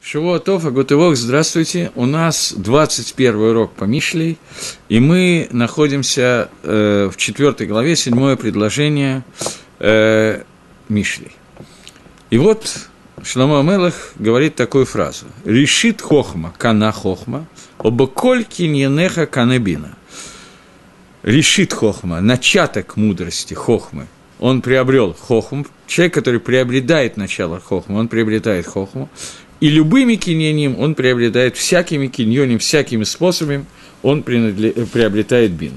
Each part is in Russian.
Шавуатов, Агутывох, здравствуйте. У нас 21 урок по Мишлей, и мы находимся в 4 главе, 7 предложение Мишлей. И вот Шломо ха-Мелех говорит такую фразу. «Решит хохма, кана хохма, оба коль киньянеха канебина». Решит хохма, начаток мудрости, хохмы. Он приобрел хохму. Человек, который приобретает начало хохмы, он приобретает хохму. И любыми киньоним он приобретает, всякими киньоним, всякими способами он приобретает бину.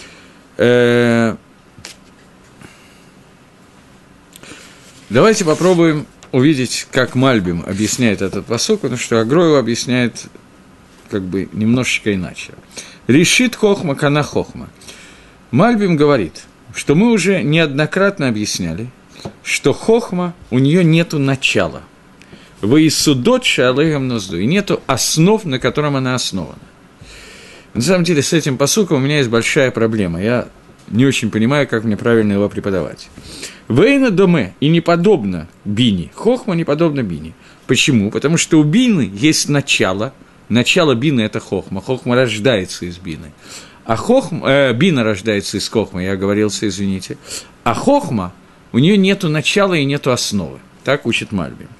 Давайте попробуем увидеть, как Мальбим объясняет этот пасук, потому что Агро его объясняет как бы немножечко иначе. Решит хохма, кана хохма. Мальбим говорит, что мы уже неоднократно объясняли, что хохма, у нее нету начала. «Ваисудот шаалэгэм нозду», и нету основ, на котором она основана. На самом деле, с этим пасуком у меня есть большая проблема. Я не очень понимаю, как мне правильно его преподавать. «Вейна доме» и не подобно бини. Хохма не подобно бини. Почему? Потому что у бины есть начало. Начало бины – это хохма. Хохма рождается из бины. А бина рождается из хохмы, я оговорился, извините. А хохма, у нее нету начала и нету основы. Так учит Мальбим.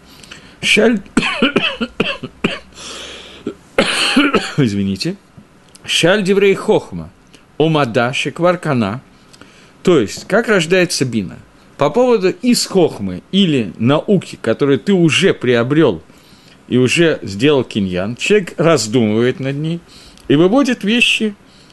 Извините. Шаль диврей хохма, омада шекваркана. То есть, как рождается бина? По поводу из хохмы или науки, которую ты уже приобрел и уже сделал киньян, человек раздумывает над ней и выводит вещи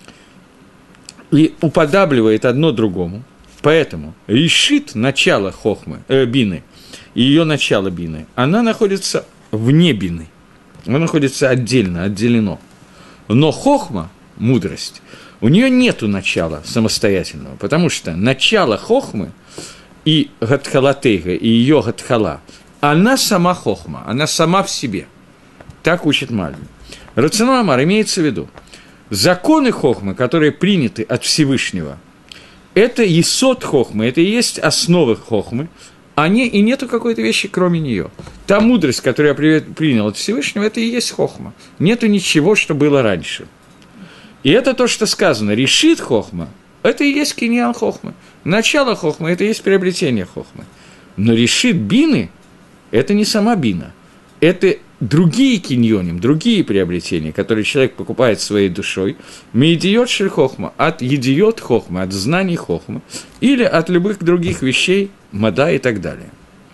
и уподабливает одно другому. Поэтому решит начало хохмы, бины, и ее начало бины, она находится вне бины, она находится отделено. Но хохма, мудрость, у нее нету начала самостоятельного, потому что начало хохмы и гадхалатейга, и ее гадхала, она сама хохма, она сама в себе. Так учит Мальбим. Рацинуа амар имеется в виду, законы хохмы, которые приняты от Всевышнего, это есод хохмы, это и есть основы хохмы, и нету какой-то вещи, кроме нее. Та мудрость, которую я принял от Всевышнего, это и есть хохма. Нету ничего, что было раньше. И это то, что сказано. Решит хохма, это и есть киньян хохмы. Начало хохмы, это и есть приобретение хохмы. Но решит бины, это не сама бина. Это другие киньоним, другие приобретения, которые человек покупает своей душой, меидиот шель хохма, от едиот хохма, от знаний хохма, или от любых других вещей, мада и так далее.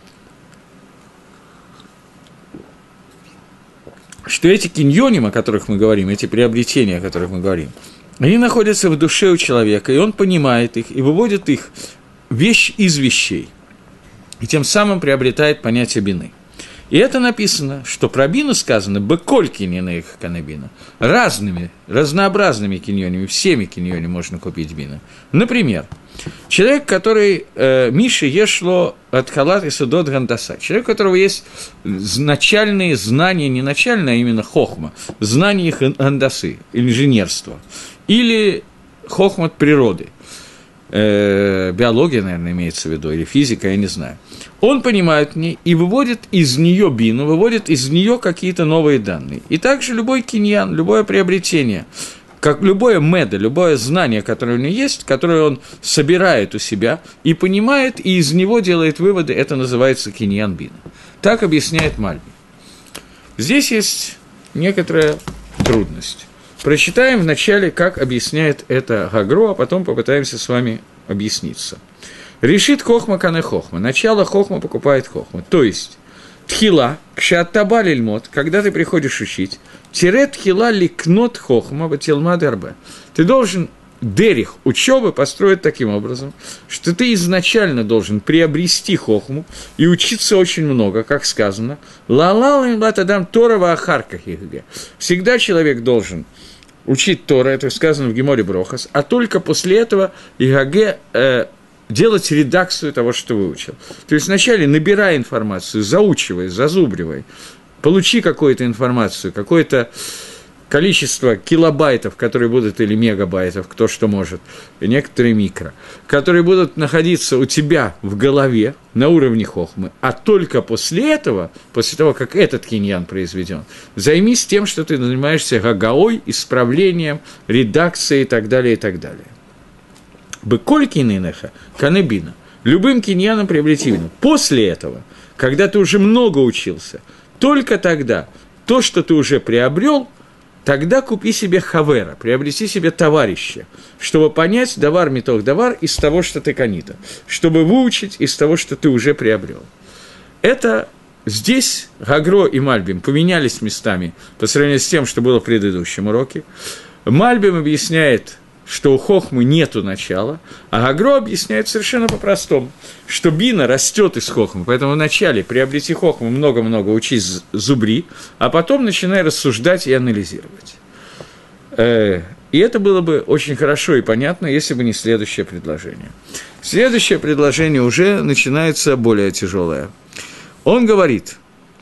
Что эти киньоним, о которых мы говорим, эти приобретения, о которых мы говорим, они находятся в душе у человека, и он понимает их, и выводит их вещь из вещей, и тем самым приобретает понятие бины. И это написано, что про бину сказано «беколь киньонех канебина». Разнообразными киньонами, всеми киньонами можно купить бину. Например, человек, который Миша ешло от халат и судот гандаса. Человек, у которого есть начальные знания, не начальные, а именно хохма, знания их гандасы, инженерства, или хохма от природы. Биология, наверное, имеется в виду, или физика, я не знаю. Он понимает в ней и выводит из нее бину, выводит из нее какие-то новые данные. И также любой киньян, любое приобретение, как любое меда, любое знание, которое у него есть, которое он собирает у себя и понимает, и из него делает выводы, это называется киньян бина. Так объясняет Мальбим. Здесь есть некоторая трудность. Прочитаем вначале, как объясняет это Гагро, а потом попытаемся с вами объясниться. Решит хохма кане хохма. Начало хохма покупает хохма. То есть, тхила, кшаттаба лильмот, когда ты приходишь учить, тире тхила ликнот хохма батилма дербе. Ты должен дерих учебы построить таким образом, что ты изначально должен приобрести хохму и учиться очень много, как сказано. Ла-ла-ла латадам Торова ахарках ихге. Всегда человек должен учить Тора, это сказано в Геморе Брохас, а только после этого Игаге делать редакцию того, что выучил. То есть вначале набирай информацию, заучивай, зазубривай, получи какую-то информацию, какое-то количество килобайтов, которые будут, или мегабайтов, кто что может, и некоторые микро, которые будут находиться у тебя в голове на уровне хохмы, а только после этого, после того, как этот киньян произведен, займись тем, что ты занимаешься гагаой, исправлением, редакцией и так далее, и так далее. Быколь кининеха, канебина. Любым киньяном приобрети вину. После этого, когда ты уже много учился, только тогда то, что ты уже приобрел, тогда купи себе хавера, приобрети себе товарища, чтобы понять давар метох давар из того, что ты канита, чтобы выучить из того, что ты уже приобрел. Это здесь Гагро и Мальбим поменялись местами по сравнению с тем, что было в предыдущем уроке. Мальбим объясняет, что у хохмы нету начала, а Гагро объясняет совершенно по-простому, что бина растет из хохмы, поэтому вначале приобрети хохму, много-много учись зубри, а потом начинай рассуждать и анализировать. И это было бы очень хорошо и понятно, если бы не следующее предложение. Следующее предложение уже начинается более тяжелое. Он говорит,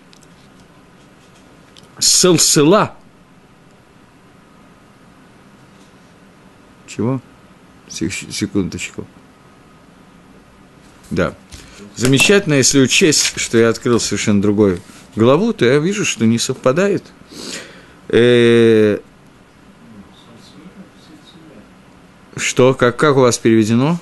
селсела. Чего? Секундочку. Да. Замечательно, если учесть, что я открыл совершенно другую главу, то я вижу, что не совпадает. Что? Как у вас переведено?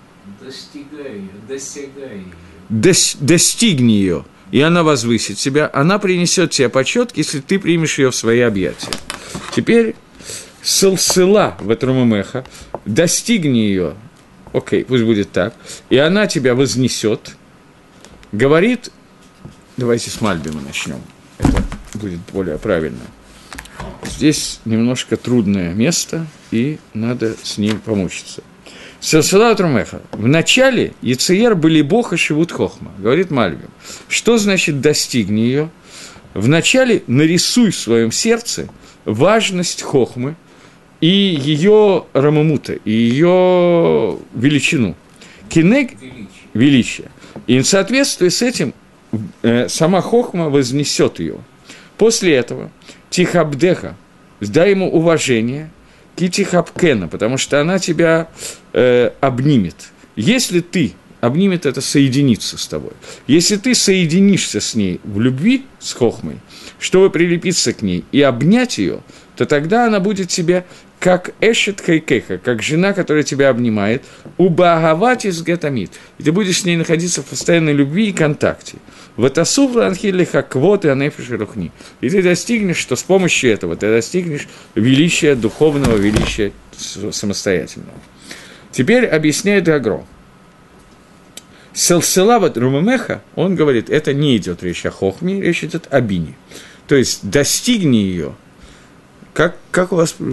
Достигни ее, и она возвысит тебя. Она принесет тебе почет, если ты примешь ее в свои объятия. Теперь селсела в Этрумамеха, достигни ее, окей, пусть будет так, и она тебя вознесет, говорит, давайте с Мальбима начнем, это будет более правильно. Здесь немножко трудное место, и надо с ним помучиться. Селсела Этрумамеха. В начале Яцеер были Бог и Шивут Хохма, говорит Мальбим. Что значит достигни ее? Вначале нарисуй в своем сердце важность Хохмы, и ее рамамута, и ее величину. Кинег – величие. И в соответствии с этим сама хохма вознесет ее. После этого тихабдеха, дай ему уважение, китихабкена, потому что она тебя обнимет. Если ты, обнимет это соединиться с тобой, если ты соединишься с ней в любви, с хохмой, чтобы прилепиться к ней и обнять ее, то тогда она будет тебе как эшет хайкеха, как жена, которая тебя обнимает, убаагаватис гетамид, и ты будешь с ней находиться в постоянной любви и контакте. Ватасув ланхилиха квот и анефиш рухни. И ты достигнешь, что с помощью этого ты достигнешь величия, духовного величия самостоятельного. Теперь объясняет Гагро. Селселават румамеха, он говорит, это не идет речь о хохме, речь идет о бине. То есть достигни ее. Как у вас...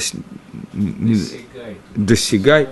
Достигай.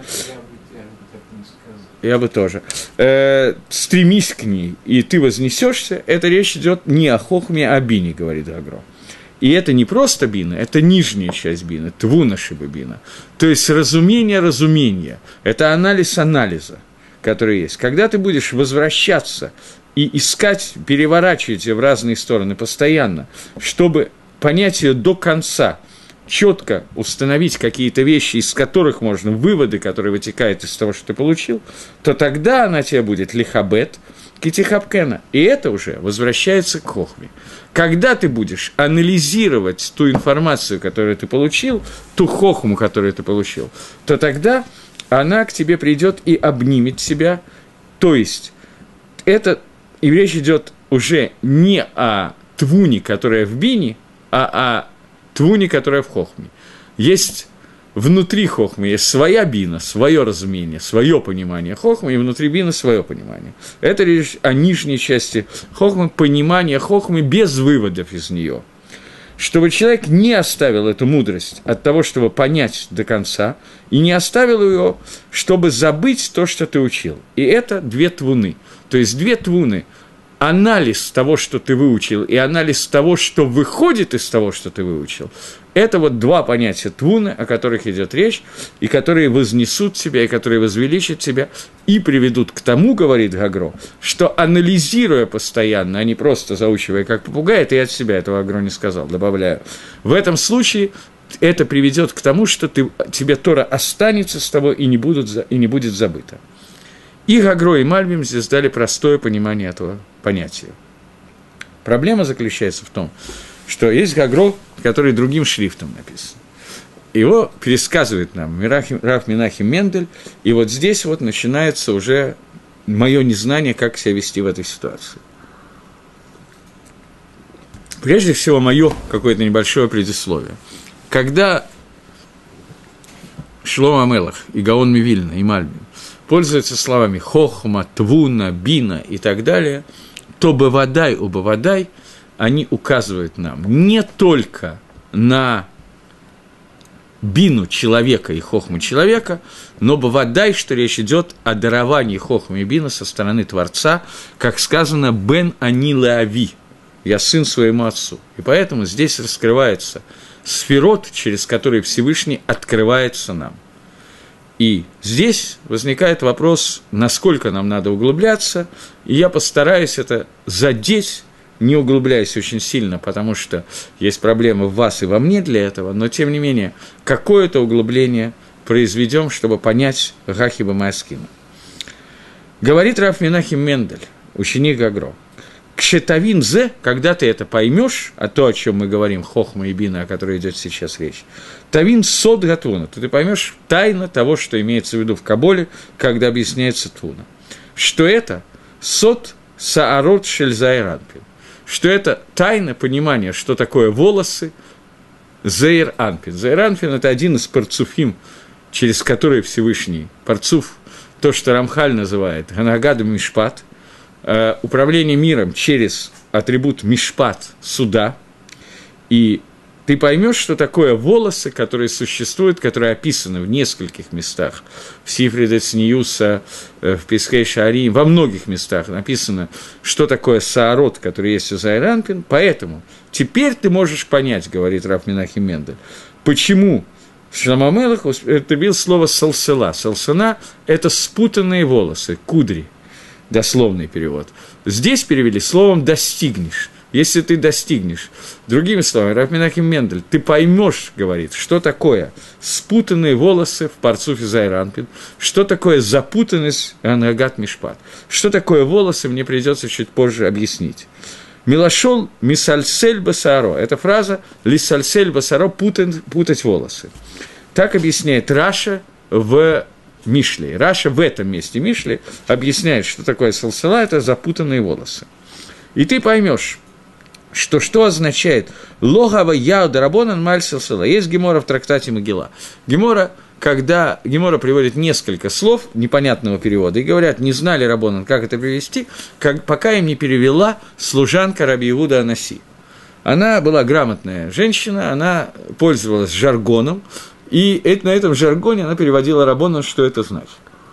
Я бы тоже. Стремись к ней, и ты вознесешься. Это речь идет не о хохме, а о бине, говорит Гагро. И это не просто бина, это нижняя часть бина, твуна шиба бина. То есть разумение разумения. Это анализ анализа, который есть. Когда ты будешь возвращаться и искать, переворачивать ее в разные стороны постоянно, чтобы понять ее до конца, четко установить какие-то вещи, из которых можно, выводы, которые вытекают из того, что ты получил, то тогда она тебе будет лихабет, китихабкена, и это уже возвращается к хохме. Когда ты будешь анализировать ту информацию, которую ты получил, ту хохму, которую ты получил, то тогда она к тебе придет и обнимет тебя, то есть это, и речь идет уже не о твуне, которая в бине, а о твуне, которая в хохме. Есть внутри хохмы, есть своя бина, свое разумение, свое понимание хохмы, и внутри бина свое понимание. Это речь о нижней части хохмы, понимание хохмы без выводов из нее. Чтобы человек не оставил эту мудрость от того, чтобы понять до конца, и не оставил ее, чтобы забыть то, что ты учил. И это две твуны. То есть две твуны анализ того, что ты выучил, и анализ того, что выходит из того, что ты выучил, это вот два понятия твуны, о которых идет речь, и которые вознесут тебя, и которые возвеличат тебя, и приведут к тому, говорит Гагро, что анализируя постоянно, а не просто заучивая как попугай, это я от себя этого Гагро не сказал, добавляю, в этом случае это приведет к тому, что тебе Тора останется с тобой и не будет забыто. И Гагро, и Мальбим здесь дали простое понимание этого понятия. Проблема заключается в том, что есть Гагро, который другим шрифтом написан. Его пересказывает нам Рав Менахем Мендель, и вот здесь вот начинается уже мое незнание, как себя вести в этой ситуации. Прежде всего, мое какое-то небольшое предисловие. Когда Шломо Амелах и Гаон Мивильна и Мальбим пользуются словами хохма, твуна, бина и так далее, то бавадай у бавадай они указывают нам не только на бину человека и хохму человека, но бавадай, что речь идет о даровании хохмы и бина со стороны Творца, как сказано «бен ани леави» – «я сын своему отцу». И поэтому здесь раскрывается сферот, через который Всевышний открывается нам. И здесь возникает вопрос, насколько нам надо углубляться, и я постараюсь это задеть, не углубляясь очень сильно, потому что есть проблемы в вас и во мне для этого, но, тем не менее, какое-то углубление произведем, чтобы понять Гахиба Маскина. Говорит Рав Менахем Мендель, ученик Гагро, «Кшетавин зе, когда ты это поймешь, а то, о чем мы говорим, хохма и бина, о которой идет сейчас речь, тавин сод гатвуна, ты поймешь тайна того, что имеется в виду в Каболе, когда объясняется твуна. Что это сод саарот шель зеир анпин, что это тайна понимания, что такое волосы зеир анпин. Зеир анпин – это один из парцуфим, через который Всевышний, парцуф, то, что Рамхаль называет ганагад мишпат, управление миром через атрибут мишпат, суда, и ты поймешь, что такое волосы, которые существуют, которые описаны в нескольких местах, в Сифре де Цниюса, в Пескей Шаарим, во многих местах написано, что такое саарот, который есть у Зеир Анпин, поэтому теперь ты можешь понять, говорит Рав Менахем Мендель, почему Шломо Амелех употребил слово «салсела». «Салсена» – это спутанные волосы, кудри. Дословный перевод. Здесь перевели словом «достигнешь». Если ты достигнешь. Другими словами, Рав Менахем Мендель, ты поймешь, говорит, что такое спутанные волосы в парцуфе Зеир Анпин, что такое запутанность ангагат мишпат, что такое волосы, мне придется чуть позже объяснить. Милашон мисальсель басаро. Эта фраза лисальсель басаро путать волосы. Так объясняет Раша в Мишле. Раша в этом месте Мишли объясняет, что такое салсела, это запутанные волосы. И ты поймешь, что означает логава яуда рабонан маль салсела. Есть гемора в трактате Могила. Когда Гемора приводит несколько слов непонятного перевода и говорят, не знали рабонан, как это перевести, пока им не перевела служанка Раби Иуда Анаси. Она была грамотная женщина, она пользовалась жаргоном, и на этом жаргоне она переводила рабонан, что это значит.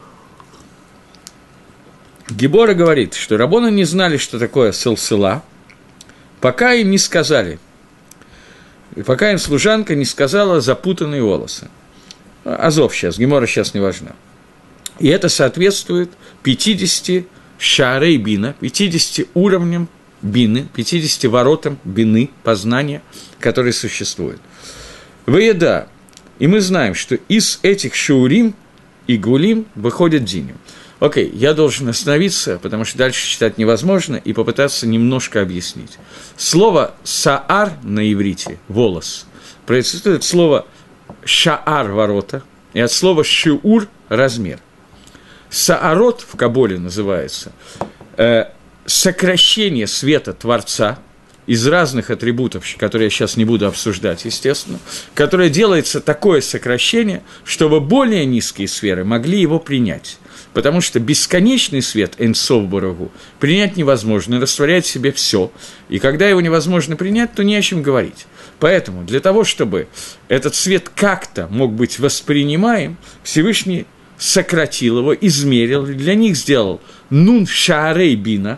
Гемора говорит, что рабоны не знали, что такое салсела, пока им не сказали, пока им служанка не сказала запутанные волосы. Азов сейчас, Гемора сейчас не важна. И это соответствует 50 шаарей бина, 50 уровням бины, 50 воротам бины, познания, которые существуют. Выеда. И мы знаем, что из этих шаурим и гулим выходят диним. Окей, я должен остановиться, потому что дальше читать невозможно, и попытаться немножко объяснить. Слово «саар» на иврите, волос, происходит от слова «шаар» – ворота, и от слова «шиур» – размер. Саарот в Каболе называется сокращение света Творца из разных атрибутов, которые я сейчас не буду обсуждать, естественно, которое делается такое сокращение, чтобы более низкие сферы могли его принять. Потому что бесконечный свет Эйн-Соф Баруху принять невозможно, растворяет в себе все. И когда его невозможно принять, то не о чем говорить. Поэтому для того, чтобы этот свет как-то мог быть воспринимаем, Всевышний сократил его, измерил, для них сделал нун шаарей бина.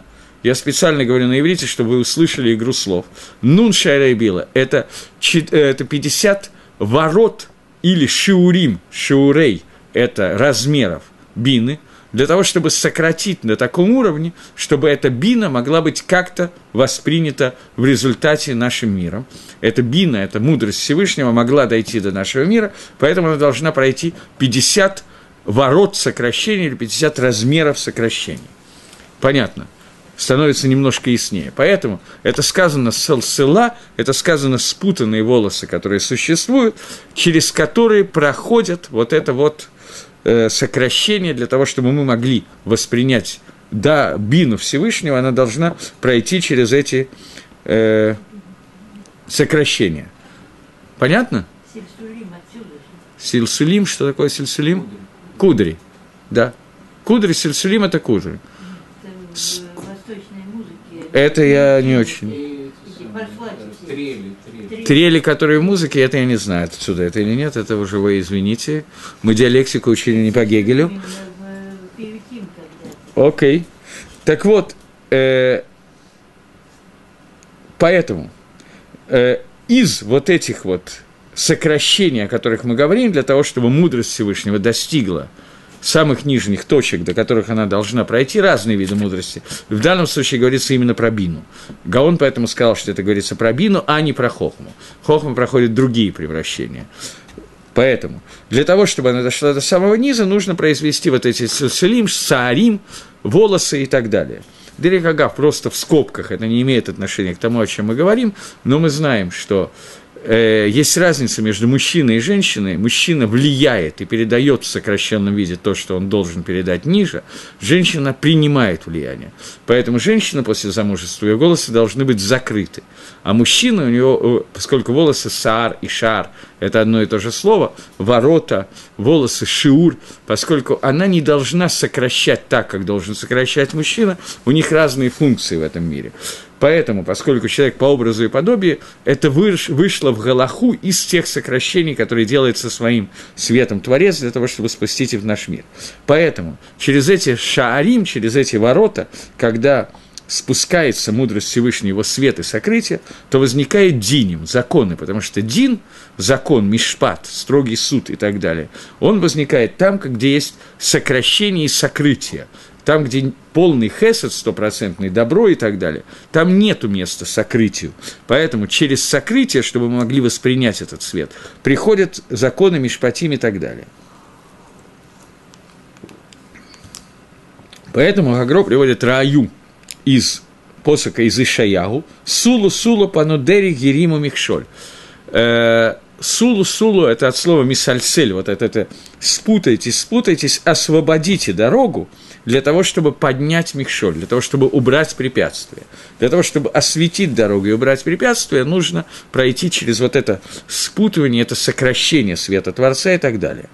я специально говорю на иврите, чтобы вы услышали игру слов. Нун шайрей била – это 50 ворот или шиурим, шиурей – это размеров бины, для того, чтобы сократить на таком уровне, чтобы эта бина могла быть как-то воспринята в результате нашим миром. Эта бина, эта мудрость Всевышнего могла дойти до нашего мира, поэтому она должна пройти 50 ворот сокращения или 50 размеров сокращений. Понятно? Становится немножко яснее. Поэтому это сказано села, это сказано спутанные волосы, которые существуют, через которые проходят вот это вот сокращение для того, чтобы мы могли воспринять бину Всевышнего, она должна пройти через эти сокращения. Понятно? Сильсулим отсюда. Сильсулим, что такое сильсулим? Кудри, да. Кудри, сильсулим – это кудри. Это в восточной музыке. Это я не очень... Трели, которые в музыке, это я не знаю, отсюда это или нет, это уже вы извините. Мы диалектику учили не по Гегелю. Окей. Так вот, поэтому из вот этих вот сокращений, о которых мы говорим, для того, чтобы мудрость Всевышнего достигла самых нижних точек, до которых она должна пройти, разные виды мудрости. В данном случае говорится именно про бину. Гаон поэтому сказал, что это говорится про бину, а не про хохму. Хохма проходит другие превращения. Поэтому для того, чтобы она дошла до самого низа, нужно произвести вот эти силсилим, саарим, волосы и так далее. Дерек Агав просто в скобках, это не имеет отношения к тому, о чем мы говорим, но мы знаем, что есть разница между мужчиной и женщиной. Мужчина влияет и передает в сокращенном виде то, что он должен передать ниже. Женщина принимает влияние. Поэтому женщина после замужества, ее волосы должны быть закрыты. А мужчина, у него, поскольку волосы саар и шар – это одно и то же слово, ворота, волосы шиур, поскольку она не должна сокращать так, как должен сокращать мужчина, у них разные функции в этом мире. Поэтому, поскольку человек по образу и подобию, это вышло в галаху из тех сокращений, которые делает со своим светом Творец для того, чтобы спустить их в наш мир. Поэтому через эти шаарим, через эти ворота, когда спускается мудрость Всевышнего, его свет и сокрытие, то возникает диним, законы, потому что дин, закон, мишпат, строгий суд и так далее, он возникает там, где есть сокращение и сокрытие. Там, где полный хесед, стопроцентный добро и так далее, там нету места сокрытию. Поэтому через сокрытие, чтобы мы могли воспринять этот свет, приходят законы мишпатим и так далее. Поэтому Гагро приводит Рааю из посока из Ишаягу, «Сулу-сулу панудери гериму михшоль». Сулу-сулу – это от слова «мисальсель», вот это спутайтесь, освободите дорогу для того, чтобы поднять михшоль, для того, чтобы убрать препятствия. Для того, чтобы осветить дорогу и убрать препятствия, нужно пройти через вот это спутывание, это сокращение света Творца и так далее.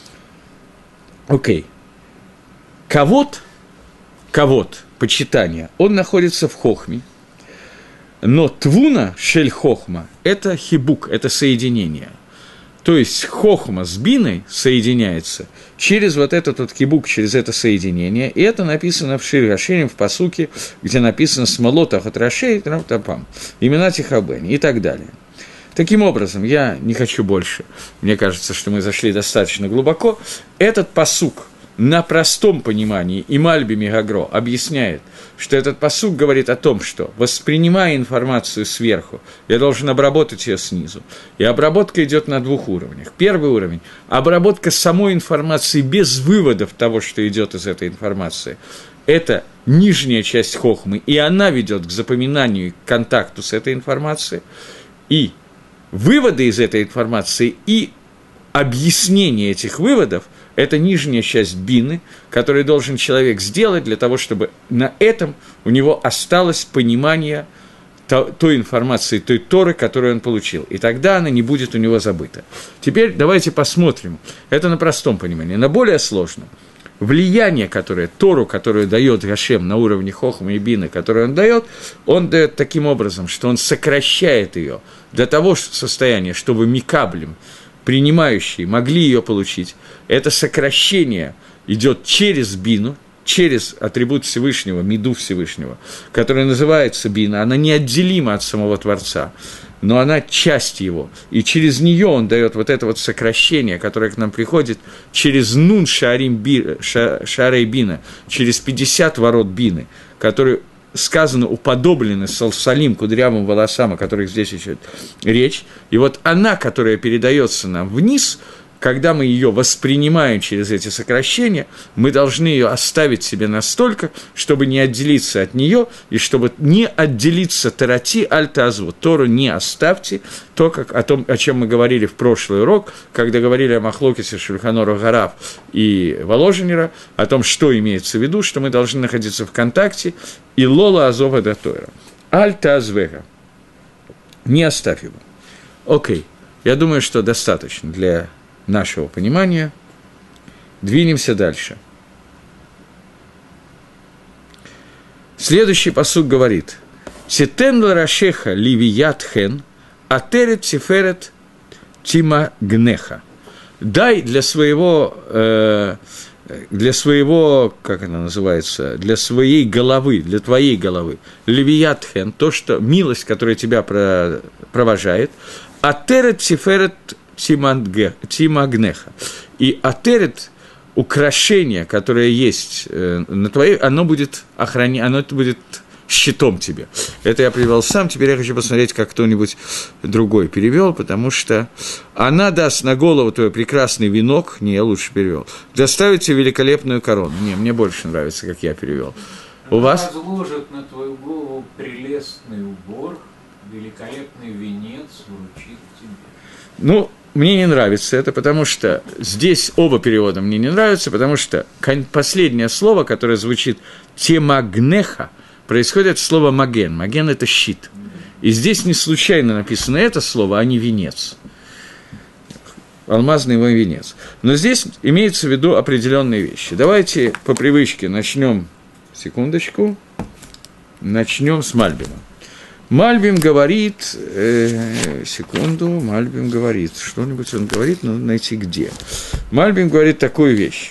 Окей. Кавод, почитание, он находится в хохме, но твуна, шель хохма, это хибук, это соединение. То есть хохма с биной соединяется через вот этот вот хибук, через это соединение, и это написано в Шир Гашерим, в пасуке, где написано «Смолота хатрашей тапам», имена Тихабени и так далее. Таким образом, я не хочу больше, мне кажется, что мы зашли достаточно глубоко, этот пасук на простом понимании и Мальби Мегагро объясняет, что этот пасук говорит о том, что, воспринимая информацию сверху, я должен обработать ее снизу. И обработка идет на двух уровнях. Первый уровень – обработка самой информации без выводов того, что идет из этой информации. Это нижняя часть хохмы, и она ведет к запоминанию и к контакту с этой информацией. И выводы из этой информации и объяснение этих выводов – это нижняя часть бины, которую должен человек сделать для того, чтобы на этом у него осталось понимание той информации, той Торы, которую он получил. И тогда она не будет у него забыта. Теперь давайте посмотрим. Это на простом понимании. На более сложном. Влияние, которое Тору, которую дает Гашем на уровне хохма и бины, которую он дает таким образом, что он сокращает ее до того состояния, чтобы микаблем, принимающие, могли ее получить. Это сокращение идет через бину, через атрибут Всевышнего, миду Всевышнего, которая называется бина, она неотделима от самого Творца, но она часть его, и через нее он дает вот это вот сокращение, которое к нам приходит через нун шаарей бина, через 50 ворот бины, которые сказано, уподоблены салсалим, кудрявым волосам, о которых здесь идет речь, и вот она, которая передается нам вниз, когда мы ее воспринимаем через эти сокращения, мы должны ее оставить себе настолько, чтобы не отделиться от нее, и чтобы не отделиться тарати аль-тазву, Тору не оставьте, то, как, о чем мы говорили в прошлый урок, когда говорили о Махлокисе, Шульхан Арух Гарав и Воложенера, о том, что имеется в виду, что мы должны находиться в контакте, и лола азова да Тора. Аль-тазвега. Не оставь его. Окей. Я думаю, что достаточно для нашего понимания. Двинемся дальше. Следующий пасук говорит: «Титен ларашеха ливият хен, атерет тиферет тима гнеха». Дай для своего, как она называется, для своей головы, для твоей головы, ливият хен, то, что милость, которая тебя провожает, атерет тиферет тимагнеха. И атерет, украшение, которое есть на твоей, оно будет охранять, оно будет щитом тебе. Это я привел сам, теперь я хочу посмотреть, как кто-нибудь другой перевел, потому что она даст на голову твой прекрасный венок, не, я лучше перевел, доставит тебе великолепную корону. Не, мне больше нравится, как я перевел. У вас? Возложит на твою голову прелестный убор, великолепный венец вручит тебе. Ну, мне не нравится это, потому что здесь оба перевода мне не нравятся, потому что последнее слово, которое звучит «темагнеха», происходит от слова «маген». «Маген» – это щит. И здесь не случайно написано это слово, а не «венец». Алмазный его венец. Но здесь имеется в виду определенные вещи. Давайте по привычке начнем, секундочку, начнем с Мальбима. Мальбим говорит, Мальбим говорит, что-нибудь он говорит, надо найти где. Мальбим говорит такую вещь.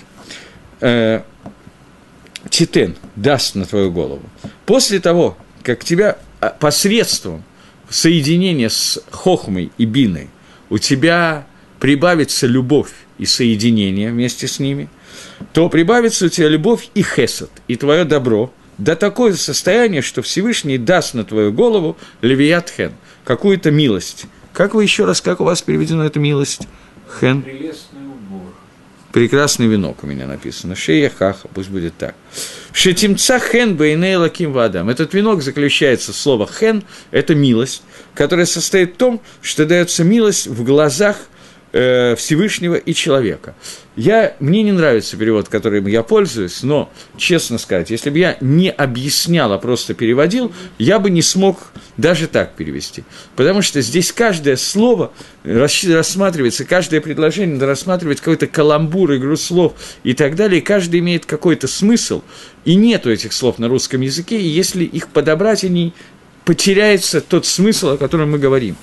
Титен даст на твою голову. После того, как тебя посредством соединения с хохмой и биной у тебя прибавится любовь и соединение вместе с ними, то прибавится у тебя любовь и хесед, и твое добро, до такого состояния, что Всевышний даст на твою голову левият хен, какую-то милость. Как вы еще раз, как у вас переведена эта милость? Хен. Прелестный убор. Прекрасный венок у меня написано. Шея хаха, пусть будет так. Шетимца хен бейней лаким вадам. Этот венок заключается в слово хен, это милость, которая состоит в том, что дается милость в глазах Всевышнего и человека. Мне не нравится перевод, которым я пользуюсь, но, честно сказать, если бы я не объяснял, а просто переводил, я бы не смог даже так перевести. Потому что здесь каждое слово рассматривается, каждое предложение надо рассматривать какой-то каламбур, игру слов и так далее, и каждый имеет какой-то смысл, и нету этих слов на русском языке, и если их подобрать, они потеряется тот смысл, о котором мы говорим.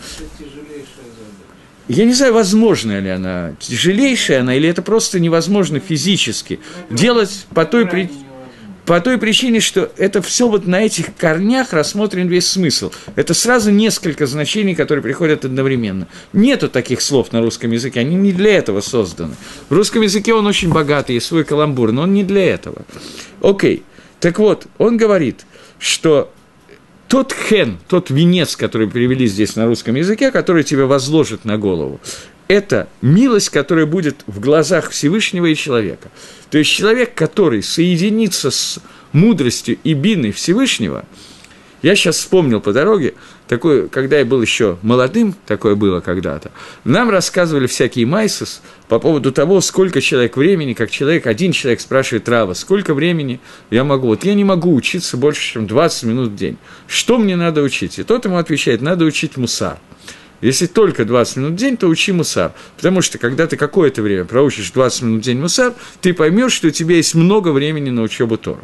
Я не знаю, возможно ли она, тяжелейшая она, или это просто невозможно физически делать по той причине, что это все вот на этих корнях рассмотрен весь смысл. Это сразу несколько значений, которые приходят одновременно. Нету таких слов на русском языке, они не для этого созданы. В русском языке он очень богатый, есть свой каламбур, но он не для этого. Окей, так вот, он говорит, что тот хен, тот венец, который перевели здесь на русском языке, который тебя возложит на голову, это милость, которая будет в глазах Всевышнего и человека. То есть человек, который соединится с мудростью и биной Всевышнего, я сейчас вспомнил по дороге, такое, когда я был еще молодым, такое было когда-то, нам рассказывали всякие майсос по поводу того, сколько человек времени, как один человек спрашивает Рава, сколько времени я могу. Вот я не могу учиться больше, чем 20 минут в день. Что мне надо учить? И тот ему отвечает, надо учить мусар. Если только 20 минут в день, то учи мусар. Потому что, когда ты какое-то время проучишь 20 минут в день мусар, ты поймешь, что у тебя есть много времени на учебу Торы.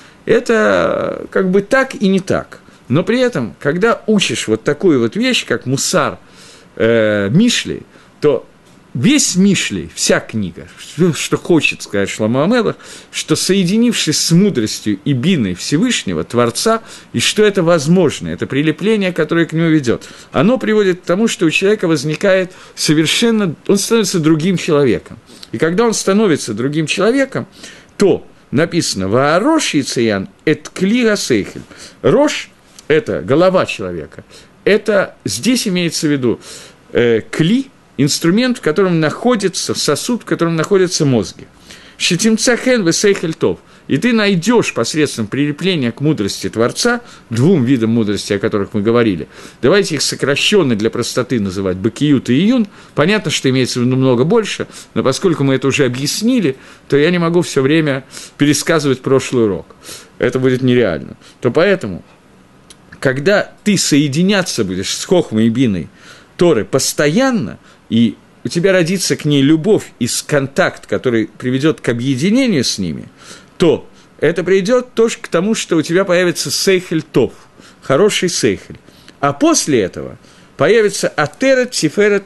Это как бы так и не так. Но при этом, когда учишь вот такую вот вещь, как мусар Мишли, то весь Мишлей, вся книга, что хочет сказать Шломо ха-Мелех, что соединившись с мудростью и биной Всевышнего, Творца, и что это возможно, это прилепление, которое к нему ведет, оно приводит к тому, что у человека возникает совершенно, он становится другим человеком. И когда он становится другим человеком, то написано «Ваарош яциян эт кли гасейхель». Рош – это голова человека. Это здесь имеется в виду кли, инструмент, в котором находится сосуд, в котором находятся мозги. Шетимцахен весейхель тов. И ты найдешь посредством прилепления к мудрости Творца, двум видам мудрости, о которых мы говорили. Давайте их сокращенно для простоты называть бакиют и июн. Понятно, что имеется в виду много больше, но поскольку мы это уже объяснили, то я не могу все время пересказывать прошлый урок. Это будет нереально. То поэтому, когда ты соединяться будешь с Хохмой и Биной Торы постоянно, и у тебя родится к ней любовь и контакт, который приведет к объединению с ними, то это приведет тоже к тому, что у тебя появится сейхель тов, хороший сейхель. А после этого появится атерет тиферет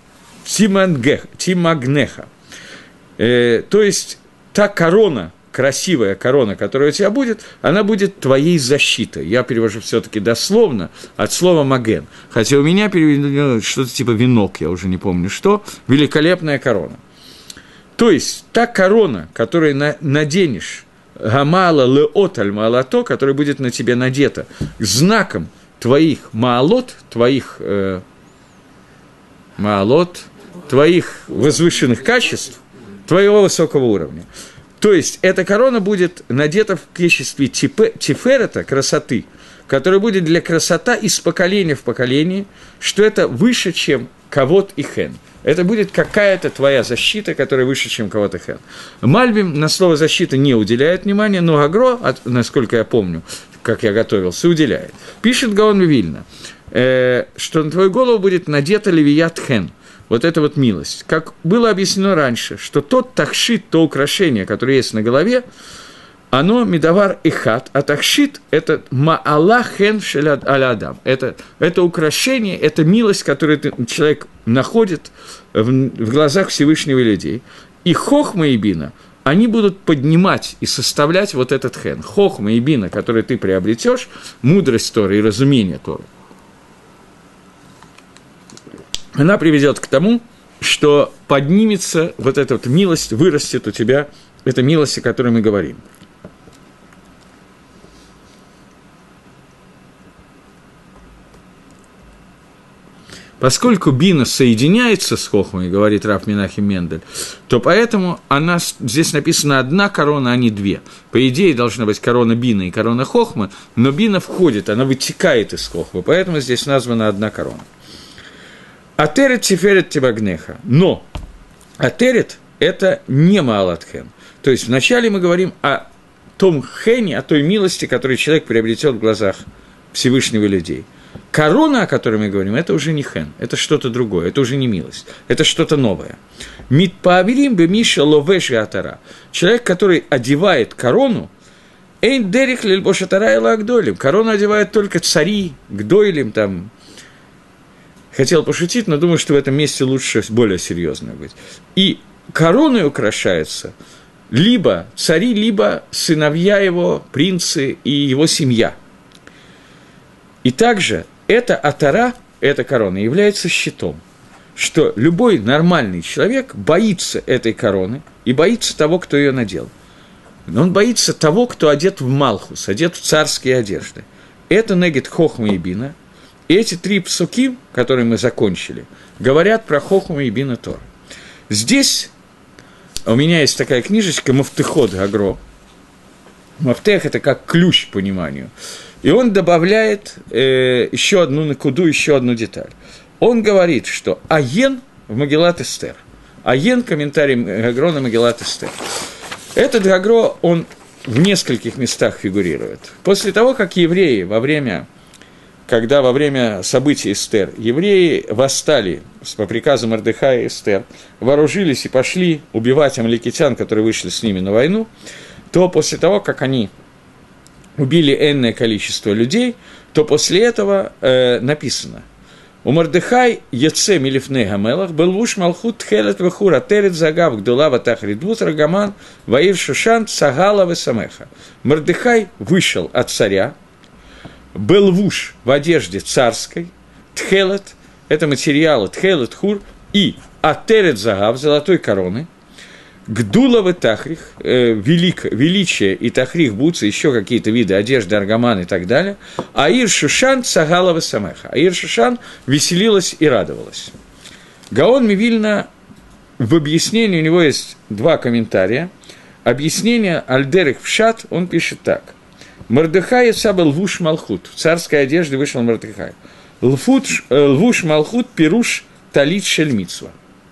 тимагнеха. То есть та корона, красивая корона, которая у тебя будет, она будет твоей защитой. Я перевожу все-таки дословно от слова «маген». Хотя у меня переведено что-то типа «венок», я уже не помню что, великолепная корона. То есть та корона, которую наденешь, гамала леот аль маалато, которая будет на тебе надета, знаком твоих маалот, твоих возвышенных качеств, твоего высокого уровня. То есть эта корона будет надета в качестве тиферета, красоты, которая будет для красота из поколения в поколение, что это выше, чем кавод и хен. Это будет какая-то твоя защита, которая выше, чем кавод и хен. Мальбим на слово «защита» не уделяет внимания, но Агро, насколько я помню, как я готовился, уделяет. Пишет Гаон Вильна, что на твою голову будет надета левият хен. Вот это вот милость. Как было объяснено раньше, что тот тахшит, то украшение, которое есть на голове, оно медавар и хат, а тахшит – это маала хен шелад алядам. Это украшение, это милость, которую человек находит в глазах Всевышнего и людей. И хохма и бина, они будут поднимать и составлять вот этот хен. Хохма и бина, который ты приобретешь, мудрость Торы и разумение Торы, она приведет к тому, что поднимется вот эта вот милость, вырастет у тебя эта милость, о которой мы говорим. Поскольку бина соединяется с хохмой, говорит Рав Менахем Мендель, то поэтому здесь написано одна корона, а не две. По идее, должна быть корона бина и корона хохмы, но бина входит, она вытекает из хохмы, поэтому здесь названа одна корона. Атерет тиферет тибагнеха. Но атерет – это не маалат хен. То есть вначале мы говорим о том хене, о той милости, которую человек приобретет в глазах Всевышнего людей. Корона, о которой мы говорим, это уже не хен, это что-то другое, это уже не милость, это что-то новое. Митпаавирим бе миша ловеши атара. Человек, который одевает корону, эйн дерих лильбош атара эла агдойлим. Корону одевают только цари, гдойлим, там. Хотел пошутить, но думаю, что в этом месте лучше более серьезно быть. И короной украшаются либо цари, либо сыновья его, принцы и его семья. И также эта атара, эта корона, является щитом, что любой нормальный человек боится этой короны и боится того, кто ее надел. Но он боится того, кто одет в малхус, одет в царские одежды. Это негет хохма и бина. И эти три псуки, которые мы закончили, говорят про хохму и бина Тора. Здесь у меня есть такая книжечка «Мафтехот Гагро». Мафтех – это как ключ к пониманию. И он добавляет еще одну накуду, еще одну деталь. Он говорит, что Аен в Магилат Эстер. Аен – комментарий Гагро на Магилат Эстер. Этот Гагро, он в нескольких местах фигурирует. После того, как евреи когда во время событий Эстер евреи восстали по приказу Мордехая и Эстер, вооружились и пошли убивать амаликитян, которые вышли с ними на войну, то после того, как они убили энное количество людей, то после этого написано У Мордехай Яце Милифней Гамелах был вуш Малхут Тхелет Вехура Терет Загав Гдулава Тахридвут Рагаман Ваир Шушан Цагала Весамеха. Мордехай вышел от царя, был вуш в одежде царской, Тхелет – это материалы Тхелет Хур, и Атерет Загав – золотой короны, Гдулава Тахрих, величие и Тахрих Буца, еще какие-то виды одежды, аргаман и так далее. Аир Шушан Цагалава Самеха. Аир Шушан веселилась и радовалась. Гаон Мивильна, в объяснении у него есть два комментария. Объяснение Альдерих Пшат, он пишет так. Мордехай Сабел Лвуш Малхут. В царской одежде вышел Мордехай. Лвуш Малхут Пируш Талит Шельмицва.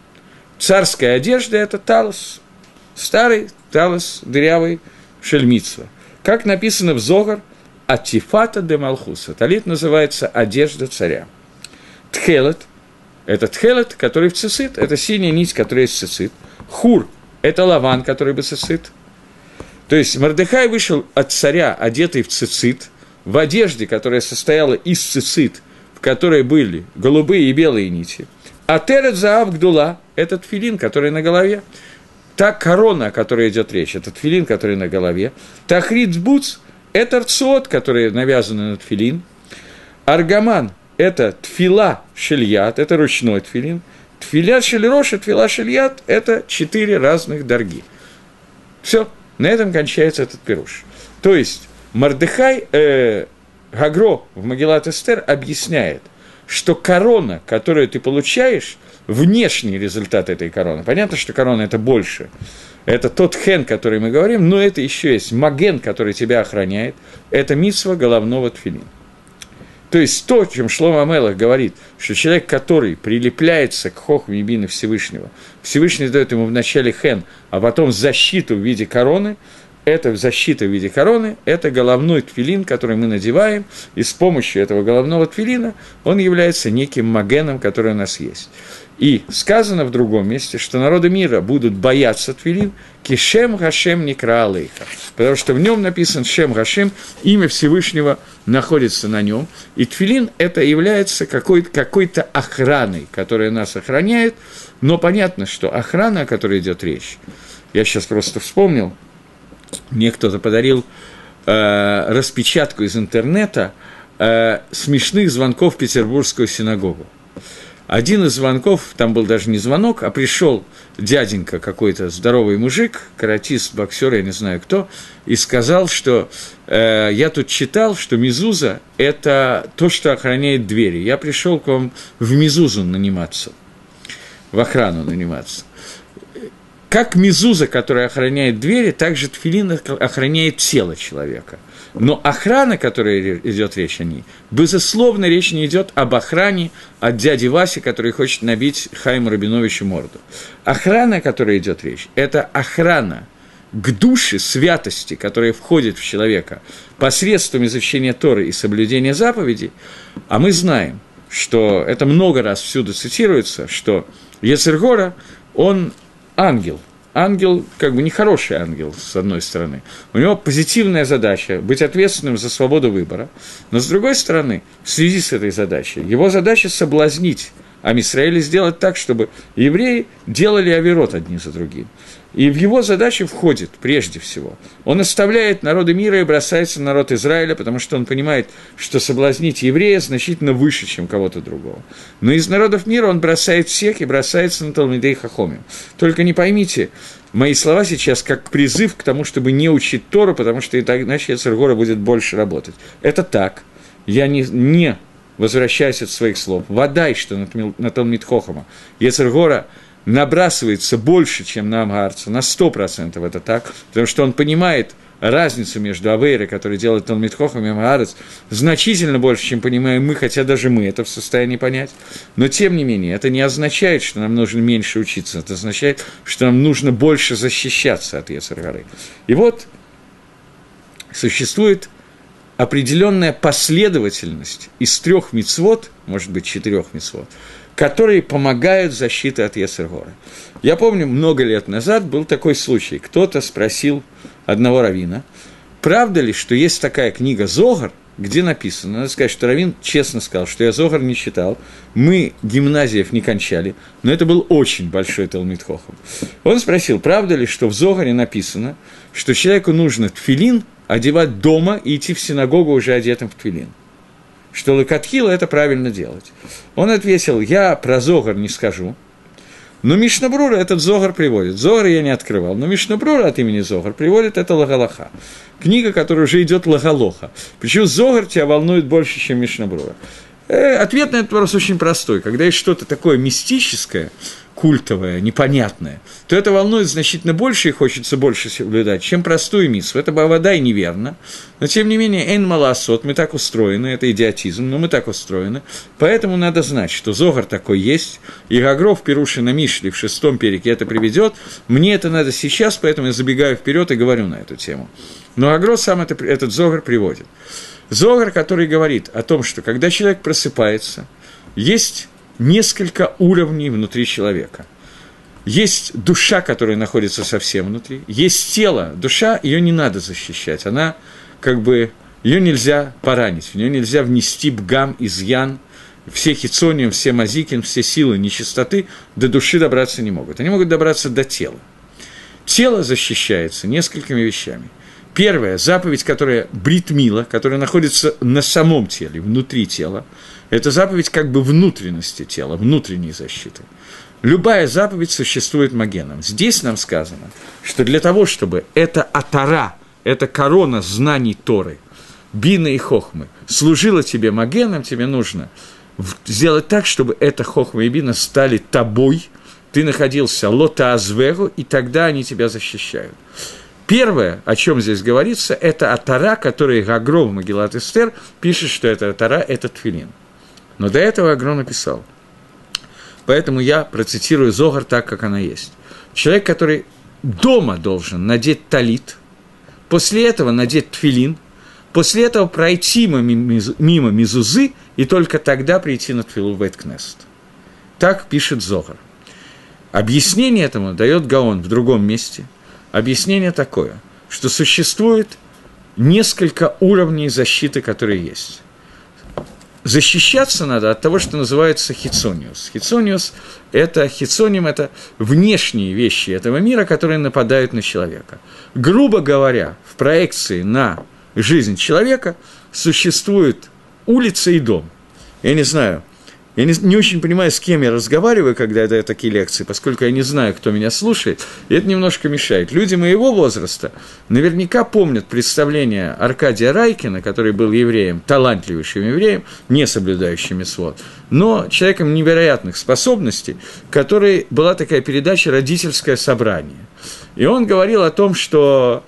Царская одежда – это талос, старый талос, дырявый, шельмицва. Как написано в Зогар, атифата де Малхуса. Талит называется одежда царя. Тхелет – это тхелет, который в цицит, это синяя нить, которая есть цицит. Хур – это лаван, который бы цицит. То есть Мордехай вышел от царя, одетый в цицит, в одежде, которая состояла из цицит, в которой были голубые и белые нити. А терет заав гдула – это тфилин, который на голове. Та корона, о которой идет речь, это тфилин, который на голове. Тахрит буц – это рцот, которые навязаны на тфилин. Аргаман – это тфила шельят, это ручной тфилин. Тфиля шельрош и тфила шельят – это 4 разных дарги. Все, на этом кончается этот пируш. То есть Мордехай, Гагро в Магилат Эстер объясняет, что корона, которую ты получаешь, внешний результат этой короны. Понятно, что корона – это больше. Это тот хен, который мы говорим, но это еще есть маген, который тебя охраняет. Это мицва головного тфилин. То есть то, о чем Шломо Амелах говорит, что человек, который прилепляется к хохме бины Всевышнего, Всевышний дает ему вначале хен, а потом защиту в виде короны, это защита в виде короны, это головной тфилин, который мы надеваем, и с помощью этого головного тфилина он является неким магеном, который у нас есть. И сказано в другом месте, что народы мира будут бояться тфилин, кишем гашем никра алейха, потому что в нем написан шем гашем, имя Всевышнего находится на нем, и тфилин это является какой-то охраной, которая нас охраняет, но понятно, что охрана, о которой идет речь, я сейчас просто вспомнил, мне кто-то подарил распечатку из интернета смешных звонков в Петербургскую синагогу. Один из звонков, там был даже не звонок, а пришел дяденька какой-то, здоровый мужик, каратист, боксер, я не знаю кто, и сказал, что я тут читал, что мезуза – это то, что охраняет двери. Я пришел к вам в мезузу наниматься, в охрану наниматься. Как мезуза, которая охраняет двери, так же тфилин охраняет тело человека. Но охрана, о которой идет речь о ней, безусловно, речь не идет об охране от дяди Васи, который хочет набить Хайму Рабиновичу морду. Охрана, о которой идет речь, это охрана к душе святости, которая входит в человека посредством изучения Торы и соблюдения заповедей. А мы знаем, что это много раз всюду цитируется, что Йецер Гора, он ангел. Ангел, как бы нехороший ангел, с одной стороны. У него позитивная задача – быть ответственным за свободу выбора. Но, с другой стороны, в связи с этой задачей, его задача – соблазнить Ам Исраэль, сделать так, чтобы евреи делали авирот одни за другим. И в его задачу входит, прежде всего, он оставляет народы мира и бросается на народ Израиля, потому что он понимает, что соблазнить еврея значительно выше, чем кого-то другого. Но из народов мира он бросает всех и бросается на Талмидей Хахомим. Только не поймите мои слова сейчас как призыв к тому, чтобы не учить Тору, потому что иначе Йецер Гора будет больше работать. Это так. Я не возвращаюсь от своих слов. Водай, что на Талмид Хохама Йецер Гора набрасывается больше, чем на Амгаарца, на 100% это так, потому что он понимает разницу между Авейрой, который делает Талмид Хохам, и Амгаарец, значительно больше, чем понимаем мы, хотя даже мы это в состоянии понять. Но, тем не менее, это не означает, что нам нужно меньше учиться, это означает, что нам нужно больше защищаться от Йецер Горы. И вот существует определенная последовательность из 3 мицвот, может быть, 4 мицвот, которые помогают защите от Йецер Гора. Я помню, много лет назад был такой случай. Кто-то спросил одного раввина, правда ли, что есть такая книга Зогар, где написано, надо сказать, что Равин честно сказал, что я Зогар не читал, мы гимназиев не кончали, но это был очень большой Талмид Хохам. Он спросил, правда ли, что в Зогаре написано, что человеку нужно тфилин одевать дома и идти в синагогу уже одетым в тфилин, что лакатхила это правильно делать. Он ответил, я про Зогар не скажу, но Мишна Брура этот Зогар приводит. Зогар я не открывал, но Мишна Брура от имени Зогар приводит это Лагалаха. Книга, которая уже идет Лагалоха. Почему Зогар тебя волнует больше, чем Мишна Брура? Ответ на этот вопрос очень простой. Когда есть что-то такое мистическое, культовое, непонятное, то это волнует значительно больше и хочется больше соблюдать, чем простую мицву. Это бавадай неверно, но тем не менее, эйн маласот, мы так устроены, это идиотизм, но мы так устроены, поэтому надо знать, что Зогар такой есть, и Гагров Пируши на Мишле в 6 переке это приведет, мне это надо сейчас, поэтому я забегаю вперед и говорю на эту тему. Но Гагров сам этот Зогар приводит. Зогар, который говорит о том, что когда человек просыпается, есть несколько уровней внутри человека. Есть душа, которая находится совсем внутри, есть тело, душа, ее не надо защищать, она ее нельзя поранить, в нее нельзя внести бгам, изъян, все хитсониум, все мазикин, все силы нечистоты до души добраться не могут, они могут добраться до тела. Тело защищается несколькими вещами. Первая заповедь, которая брит-мила, которая находится на самом теле, внутри тела, это заповедь внутренности тела, внутренней защиты. Любая заповедь существует магеном. Здесь нам сказано, что для того, чтобы эта атара, эта корона знаний Торы, бина и хохмы, служила тебе магеном, тебе нужно сделать так, чтобы эта хохма и бина стали тобой, ты находился лота азвегу, и тогда они тебя защищают. Первое, о чем здесь говорится, это атара, который Гагро в Магилат Эстер пишет, что это атара – это тфилин. Но до этого Гагро написал. Поэтому я процитирую Зогар так, как она есть. Человек, который дома должен надеть талит, после этого надеть тфилин, после этого пройти мимо мезузы и только тогда прийти на тфилу в Бейт-Кнесет. Так пишет Зогар. Объяснение этому дает Гаон в другом месте. Объяснение такое, что существует несколько уровней защиты, которые есть. Защищаться надо от того, что называется хитсониус. Хитсониум – это внешние вещи этого мира, которые нападают на человека. Грубо говоря, в проекции на жизнь человека существует улица и дом. Я не знаю, я не очень понимаю, с кем я разговариваю, когда я даю такие лекции, поскольку я не знаю, кто меня слушает, и это немножко мешает. Люди моего возраста наверняка помнят представление Аркадия Райкина, который был евреем, талантливейшим евреем, не соблюдающим мицвот, но человеком невероятных способностей, которой была такая передача «Родительское собрание». И он говорил о том, что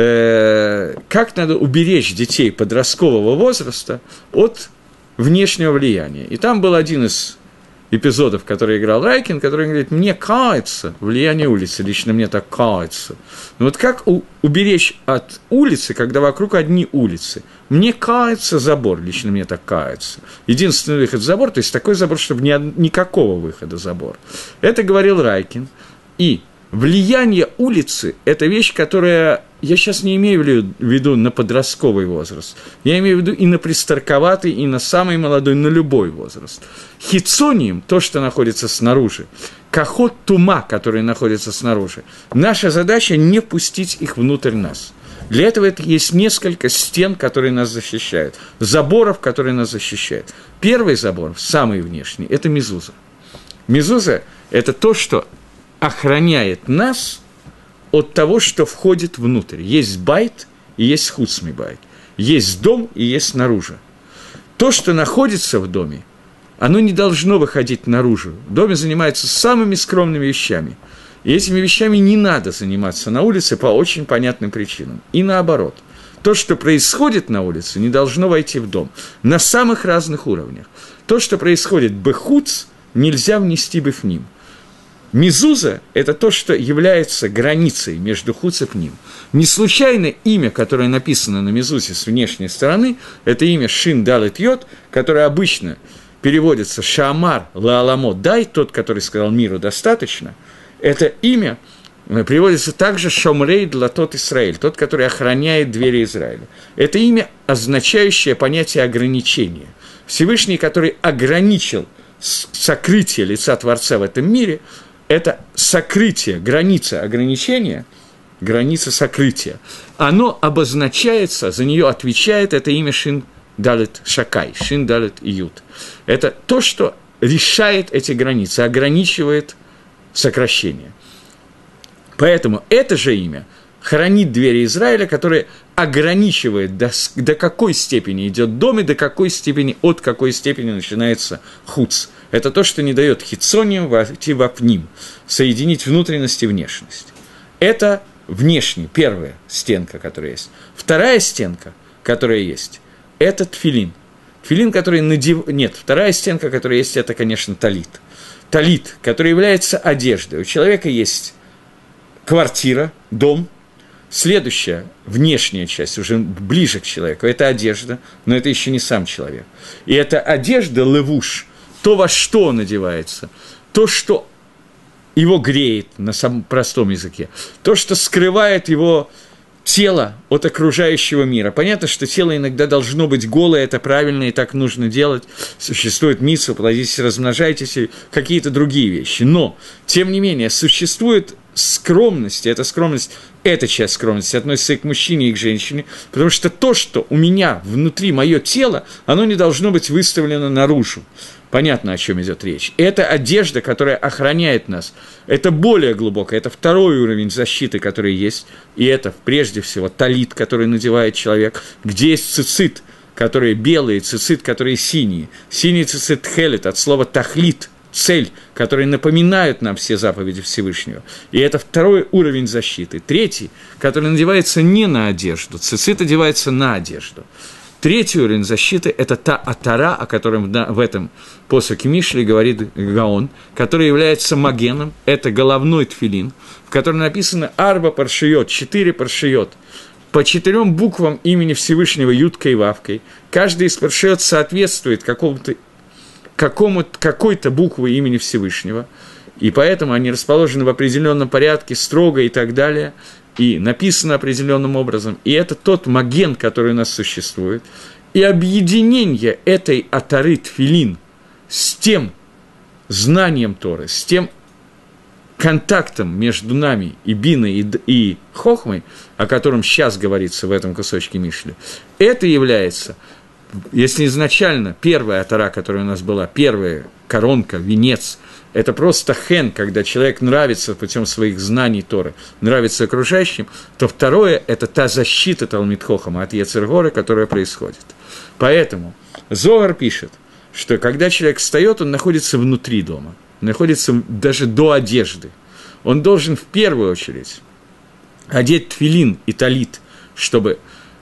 как надо уберечь детей подросткового возраста от внешнего влияния. И там был один из эпизодов, который играл Райкин, который говорит, мне кается влияние улицы, лично мне так кается. Но вот как уберечь от улицы, когда вокруг одни улицы? Мне кается забор, лично мне так кается. Единственный выход – забор, то есть такой забор, чтобы никакого выхода забор. Это говорил Райкин. И влияние улицы – это вещь, которая, я сейчас не имею в виду на подростковый возраст, я имею в виду и на пристарковатый, и на самый молодой, на любой возраст. Хитсонием, то, что находится снаружи, кахот тума, который находится снаружи, наша задача не пустить их внутрь нас. Для этого есть несколько стен, которые нас защищают, заборов, которые нас защищают. Первый забор, самый внешний, это мезуза. Мезуза – это то, что охраняет нас от того, что входит внутрь. Есть байт и есть хуцми байт. Есть дом и есть снаружи. То, что находится в доме, оно не должно выходить наружу. В доме занимаются самыми скромными вещами. И этими вещами не надо заниматься на улице по очень понятным причинам. И наоборот. То, что происходит на улице, не должно войти в дом. На самых разных уровнях. То, что происходит бехуц, нельзя внести бифним. Мезуза – это то, что является границей между хуц и пним. Не случайно имя, которое написано на мезузе с внешней стороны, это имя Шин Далет Йод, которое обычно переводится Шаамар Лааламо Дай, тот, который сказал миру достаточно, это имя приводится также «Шомрей длатот Исраэль», тот, который охраняет двери Израиля. Это имя, означающее понятие ограничения. Всевышний, который ограничил сокрытие лица Творца в этом мире, это сокрытие, граница ограничения, граница сокрытия. Оно обозначается, за нее отвечает это имя Шин Далет Шакай, Шин Далет Иют. Это то, что решает эти границы, ограничивает сокращение. Поэтому это же имя хранит двери Израиля, которое ограничивает, до какой степени идет дом и до какой степени, от какой степени начинается хуц. Это то, что не дает хитсоним войти вапним, соединить внутренность и внешность. Это внешняя, первая стенка, которая есть. Вторая стенка, которая есть, это тфилин. Тфилин, который Нет, вторая стенка, которая есть, это, конечно, талит. Талит, который является одеждой. У человека есть квартира, дом. Следующая, внешняя часть, уже ближе к человеку, это одежда, но это еще не сам человек. И эта одежда, левуш, то, во что он одевается, то, что его греет на самом простом языке, то, что скрывает его тело от окружающего мира. Понятно, что тело иногда должно быть голое, это правильно, и так нужно делать. Существует мицва, плодитесь, размножайтесь, и какие-то другие вещи. Но, тем не менее, существует скромность, эта часть скромности относится и к мужчине, и к женщине, потому что то, что у меня внутри, мое тело, оно не должно быть выставлено наружу. Понятно, о чем идет речь. Это одежда, которая охраняет нас. Это более глубокое, это второй уровень защиты, который есть. И это, прежде всего, талит, который надевает человек, где есть цицит, которые белые, цицит, которые синие. Синий цицит хелет от слова тахлит, цель, которые напоминают нам все заповеди Всевышнего. И это второй уровень защиты. Третий, который надевается не на одежду. Цицит одевается на одежду. Третий уровень защиты – это та атара, о котором в этом посоке Мишли говорит Гаон, который является магеном, это головной тфилин, в котором написано «Арба паршиот», 4 паршиот, по 4 буквам имени Всевышнего Юткой и Вавкой. Каждый из паршиот соответствует какой-то буквы имени Всевышнего, и поэтому они расположены в определенном порядке, строго и так далее, и написано определенным образом, и это тот маген, который у нас существует, и объединение этой атары тфилин с тем знанием Торы, с тем контактом между нами и биной, и хохмой, о котором сейчас говорится в этом кусочке Мишли, это является, если изначально первая атара, которая у нас была, первая коронка, венец, это просто хен, когда человек нравится путем своих знаний Торы, нравится окружающим, то второе – это та защита Талмид Хохама от Йецер Гора, которая происходит. Поэтому Зоар пишет, что когда человек встает, он находится внутри дома, находится даже до одежды. Он должен в первую очередь одеть тфилин и талит, чтобы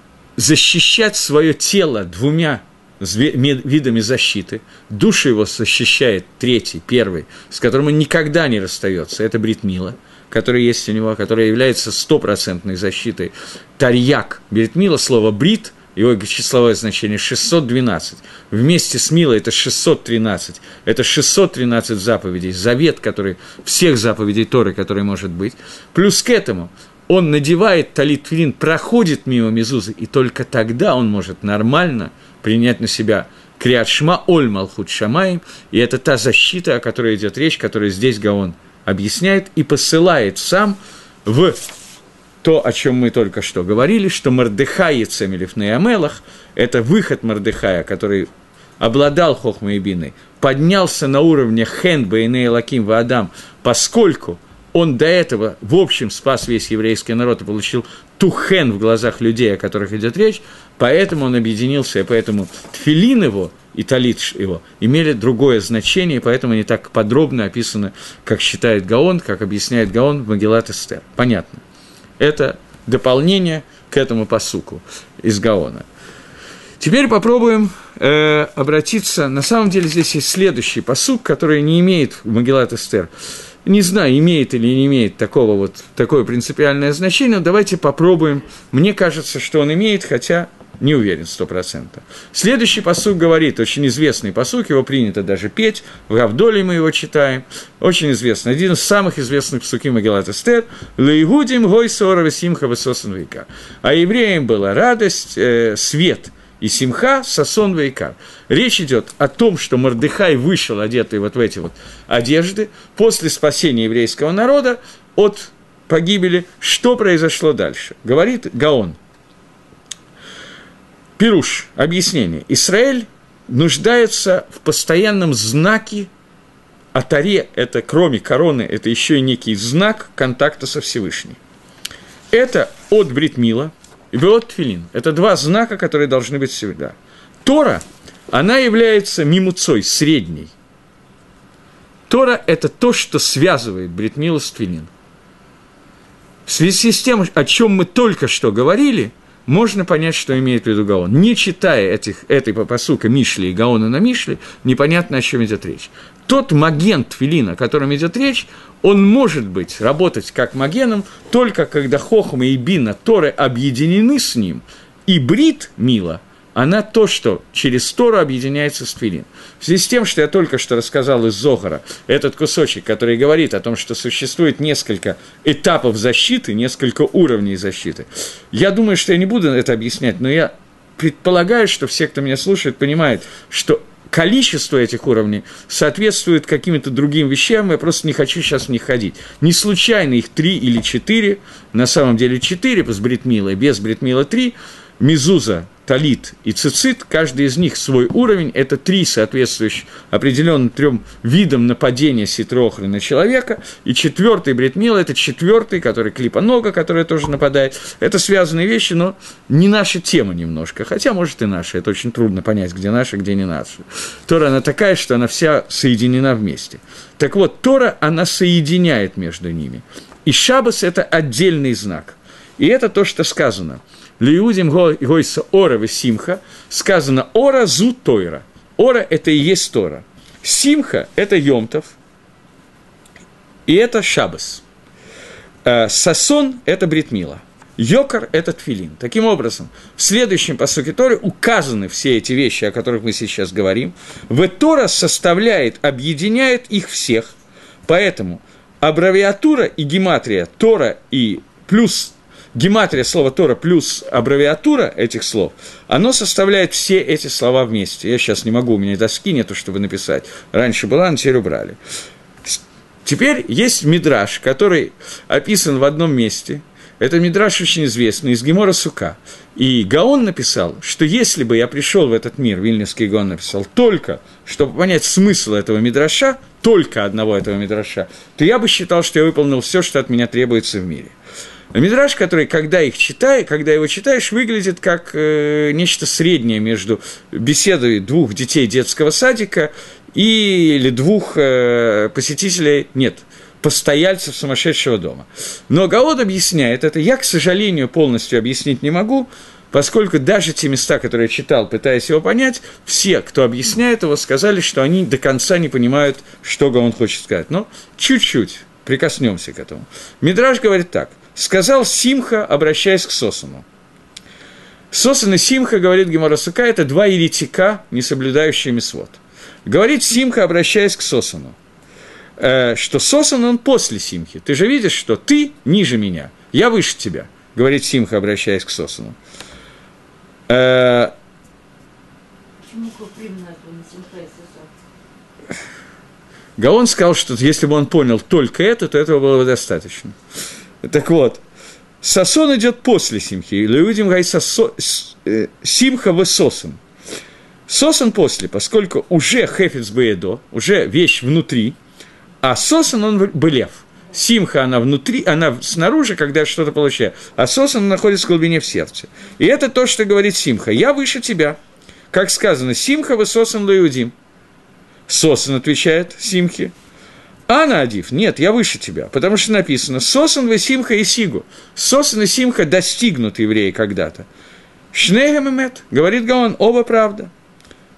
защищать свое тело двумя видами защиты. Душу его защищает третий, первый, с которым он никогда не расстается. Это брит мила, который есть у него, которая является 100% защитой. Тарьяк. Брит мила, слово брит, его числовое значение 612. Вместе с милой это 613. Это 613 заповедей. Завет, который всех заповедей Торы, который может быть. Плюс к этому он надевает талит тфилин, проходит мимо мезузы, и только тогда он может нормально принять на себя криат шма оль малхут шамаим, и это та защита, о которой идет речь, которую здесь Гаон объясняет и посылает сам в то, о чем мы только что говорили, что Мордехай Ецемелев Неамелах – это выход Мордехая, который обладал хохмой и биной, поднялся на уровне хен бейней лаким ваадам, поскольку он до этого, в общем, спас весь еврейский народ и получил тухен в глазах людей, о которых идет речь, поэтому он объединился, и поэтому тфилин его и талит его имели другое значение, и поэтому они так подробно описаны, как считает Гаон, как объясняет Гаон в Мегилат Эстер. Понятно. Это дополнение к этому пасуку из Гаона. Теперь попробуем обратиться, на самом деле здесь есть следующий пасук, который не имеет в Мегилат Эстер, не знаю, имеет или не имеет такое принципиальное значение, но давайте попробуем. Мне кажется, что он имеет, хотя Не уверен 100%. Следующий пасук говорит, очень известный пасук, его принято даже петь, в Авдоле мы его читаем, очень известный, один из самых известных пасуким Мегилат Эстер, «Лаигудим гой сорова симха высосан вейкар». А евреям была радость, свет и симха сосон вейкар. Речь идет о том, что Мордехай вышел, одетый вот в эти вот одежды, после спасения еврейского народа от погибели. Что произошло дальше? Говорит Гаон. Пируш, объяснение. Исраэль нуждается в постоянном знаке, а Торе, это кроме короны, это еще и некий знак контакта со Всевышним. Это от Брит Мила и от Тфилин. Это два знака, которые должны быть всегда. Тора, она является мимуцой, средней. Тора – это то, что связывает Брит Милу с Тфилин. В связи с тем, о чем мы только что говорили, можно понять, что имеет в виду Гаон. Не читая этой пасука Мишли и Гаона на Мишли, непонятно, о чем идет речь. Тот маген Тфилин, о котором идет речь, он может быть, работать как магеном, только когда Хохма и Бина Торы объединены с ним, и Брит Мила, она то, что через Тору объединяется с Тфилин. В связи с тем, что я только что рассказал из Зохара, этот кусочек, который говорит о том, что существует несколько этапов защиты, несколько уровней защиты, я думаю, что я не буду это объяснять, но я предполагаю, что все, кто меня слушает, понимают, что количество этих уровней соответствует каким-то другим вещам, я просто не хочу сейчас в них ходить. Не случайно их 3 или 4, на самом деле 4, с Брит-Милой, без Брит-Мила 3, Мезуза, Талит и Цицит, каждый из них свой уровень, это 3 соответствующих определенным 3 видам нападения ситро-охры на человека, и 4-й Брит-Мила, это 4-й, который клипа-нога, которая тоже нападает. Это связанные вещи, но не наша тема немножко, хотя, может, и наша, это очень трудно понять, где наша, где не наша. Тора, она такая, что она вся соединена вместе. Так вот, Тора, она соединяет между ними. И Шаббас – это отдельный знак. И это то, что сказано – Лиудим гойса ора весимха, сказано ора зу тойра. Ора – это и есть Тора. Симха – это Йомтов, и это Шаббас. Сасон – это Брит Мила. Йокар – это Тфилин. Таким образом, в следующем пасуке Торы указаны все эти вещи, о которых мы сейчас говорим. Тора составляет, объединяет их всех. Поэтому аббревиатура и гематрия Тора и плюс гематрия слова Тора плюс аббревиатура этих слов, оно составляет все эти слова вместе. Я сейчас не могу, у меня доски нету, чтобы написать. Раньше была, но теперь убрали. Теперь есть мидраш, который описан в одном месте. Это мидраш очень известный, из Гемора Сука. И Гаон написал, что если бы я пришел в этот мир, Вильнюсский Гаон написал, только чтобы понять смысл этого мидраша, только одного этого мидраша, то я бы считал, что я выполнил все, что от меня требуется в мире. Мидраш, который, когда его читаешь, выглядит как нечто среднее между беседой 2 детей детского садика или 2 постояльцев сумасшедшего дома. Но Гаон объясняет это, я, к сожалению, полностью объяснить не могу, поскольку даже те места, которые я читал, пытаясь его понять, все, кто объясняет его, сказали, что они до конца не понимают, что Гаон хочет сказать. Но чуть-чуть прикоснемся к этому. Мидраш говорит так. Сказал Симха, обращаясь к Сосану. Сосан и Симха, говорит Гемора Сука, это 2 еретика, не соблюдающие мицвот. Говорит Симха, обращаясь к Сосану, что Сосан, он после Симхи. Ты же видишь, что ты ниже меня, я выше тебя, говорит Симха, обращаясь к Сосану. Почему именно Симха и Сосан? Гаон сказал, что если бы он понял только это, то этого было бы достаточно. Так вот, Сосон идет после Симхи. Леудим гай Симха в Сосан. Сосан после, поскольку уже хефец беедо, уже вещь внутри, а Сосан он белев. Симха она внутри, она снаружи, когда что-то получаю, а Сосан находится в глубине в сердце. И это то, что говорит Симха. Я выше тебя. Как сказано, Симха в Сосан леудим. Сосан отвечает Симхе. Ана Адив, нет, я выше тебя, потому что написано «Сосан ве Симха и Сигу». Сосан и Симха достигнут евреи когда-то. Шнейгам эмет, говорит Гаон, оба правда.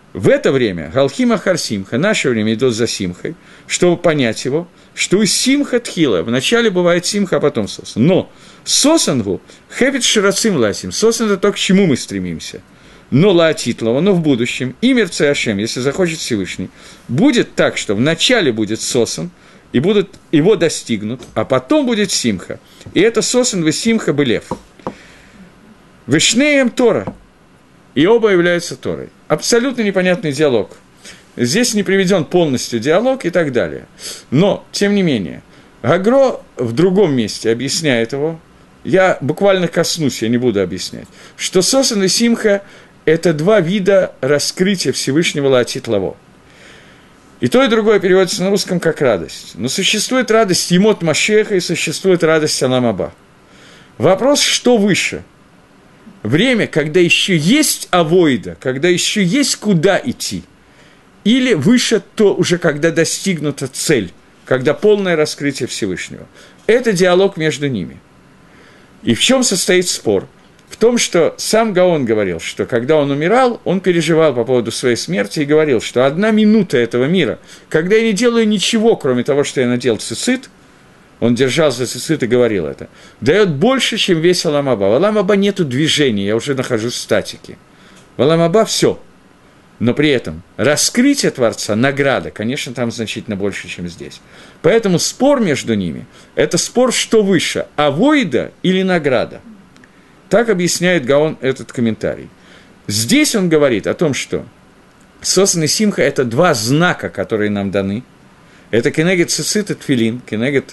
в это время Галхим Ахар Симха, наше время идет за Симхой, чтобы понять его, что у Симха Тхила вначале бывает Симха, а потом Сосан. Но Сосангу Хепет Ширацим Ласим. Сосан – это то, к чему мы стремимся. Но Лаатитлова, но в будущем, и Мерце Ашем, если захочет Всевышний, будет так, что вначале будет Сосан, и будут, его достигнут, а потом будет Симха. И это Сосан в Симха Белев. Вишнеем Тора. И оба являются Торой. Абсолютно непонятный диалог. Здесь не приведен полностью диалог и так далее. Но, тем не менее, Гагро в другом месте объясняет его. Я буквально коснусь, я не буду объяснять. Что Сосан и Симха – это два вида раскрытия Всевышнего Лаатит Лаво. И то, и другое переводится на русском как радость. Но существует радость Емот Машеха и существует радость Алам Аба. Вопрос, что выше? Время, когда еще есть авоида, когда еще есть куда идти, или выше то уже, когда достигнута цель, когда полное раскрытие Всевышнего. Это диалог между ними. И в чем состоит спор? В том, что сам Гаон говорил, что когда он умирал, он переживал по поводу своей смерти и говорил, что 1 минута этого мира, когда я не делаю ничего, кроме того, что я надел цицит, он держался за цицит и говорил это, дает больше, чем весь Алам Аба. В Алам Аба нету движения, я уже нахожусь в статике. В Алам Аба все. Но при этом раскрытие Творца, награда, конечно, там значительно больше, чем здесь. Поэтому спор между ними – это спор, что выше, авоида или награда. Так объясняет Гаон этот комментарий. Здесь он говорит о том, что Сосан и Симха – это два знака, которые нам даны. Это кенегет цицит и тфилин, кенегет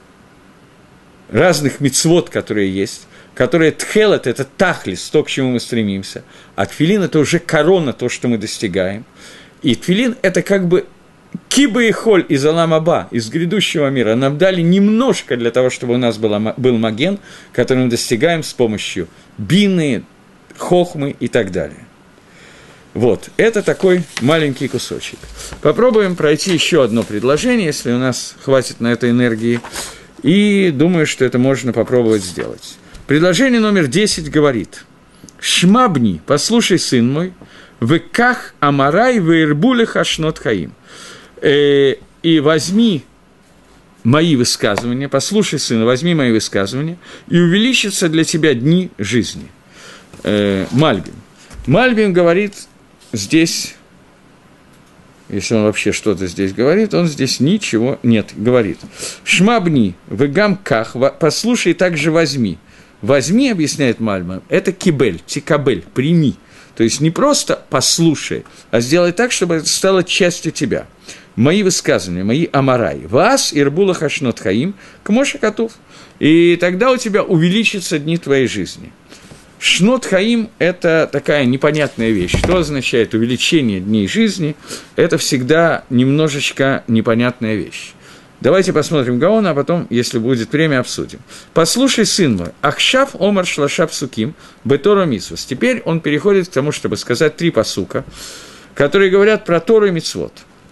разных мицвот, которые есть, которые тхелет – это тахлис, то, к чему мы стремимся, а тфилин – это уже корона, то, что мы достигаем. И тфилин – это как бы киба и холь из Алам Аба, из грядущего мира. Нам дали немножко для того, чтобы у нас был маген, который мы достигаем с помощью бины, хохмы и так далее. Вот, это такой маленький кусочек. Попробуем пройти еще одно предложение, если у нас хватит на это энергии. И думаю, что это можно попробовать сделать. Предложение номер 10 говорит: «Шмабни, послушай, сын мой, веках амарай веербулех ашнот хаим». И возьми мои высказывания, послушай, сын, возьми мои высказывания, и увеличатся для тебя дни жизни. Мальбим. Мальбим говорит здесь, если он вообще что-то здесь говорит, он здесь ничего нет, говорит. Шмабни, вегам ках, послушай, также возьми. Возьми, объясняет Мальбим, это кибель, тикабель, прими. То есть не просто послушай, а сделай так, чтобы это стало частью тебя. Мои высказывания, мои амарай. Вас ирбула хашнот хаим, к Моше Катув. И тогда у тебя увеличатся дни твоей жизни. Шнот хаим – это такая непонятная вещь. Что означает увеличение дней жизни? Это всегда немножечко непонятная вещь. Давайте посмотрим Гаона, а потом, если будет время, обсудим. «Послушай, сын мой, ахшав омар шлашав суким, бетору митсвос». Теперь он переходит к тому, чтобы сказать 3 пасука, которые говорят про Тору и митцвот.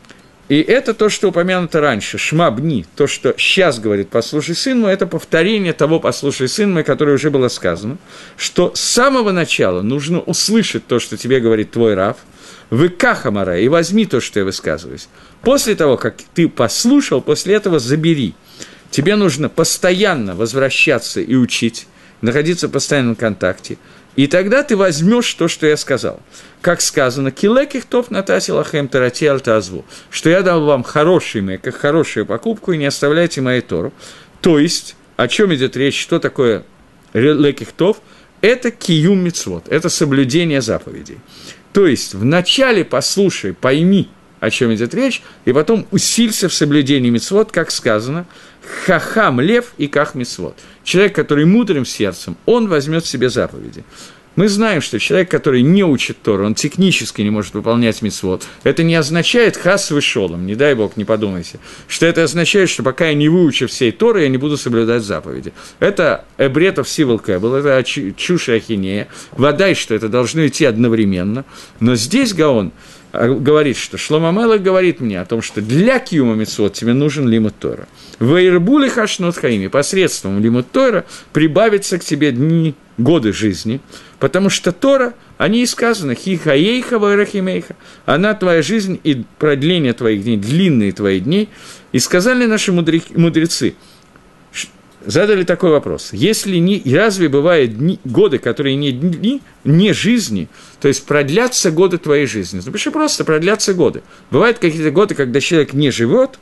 И это то, что упомянуто раньше, шмабни, то, что сейчас говорит «послушай, сын мой», это повторение того «послушай, сын мой», которое уже было сказано, что с самого начала нужно услышать то, что тебе говорит твой рав, «выкахамара», и возьми то, что я высказываюсь. После того, как ты послушал, после этого забери. Тебе нужно постоянно возвращаться и учить, находиться в постоянном контакте, и тогда ты возьмешь то, что я сказал. Как сказано, «Килеких топ натаси лахем тарати альтазву», что я дал вам хороший мэй, как хорошую покупку, и не оставляйте моей Тору. То есть, о чем идет речь, что такое леких топ? Это киюм мицвот, это соблюдение заповедей. То есть, вначале послушай, пойми, о чем идет речь, и потом усилься в соблюдении мицвот, как сказано, хахам лев и ках мицвот. Человек, который мудрым сердцем, он возьмет себе заповеди. Мы знаем, что человек, который не учит Тору, он технически не может выполнять мицвот. Это не означает хас вышолом, не дай Бог, не подумайте, что это означает, что пока я не выучу всей Торы, я не буду соблюдать заповеди. Это эбретов сивл кэбл, это чушь и ахинея. Водай, что это должно идти одновременно. Но здесь Гаон говорит, что Шломо Мелех говорит мне о том, что для киума мицвот тебе нужен лимут Тора. Ваирбули хашнот хаими, посредством лимут Тора прибавится к тебе дни, годы жизни, потому что Тора, о ней сказано, хи хаейха ваирахимейха, она твоя жизнь и продление твоих дней, длинные твои дни. И сказали наши мудрецы, задали такой вопрос, если не, разве бывают дни, годы, которые не дни, не жизни, то есть продлятся годы твоей жизни? Напиши просто, продлятся годы. Бывают какие-то годы, когда человек не живет.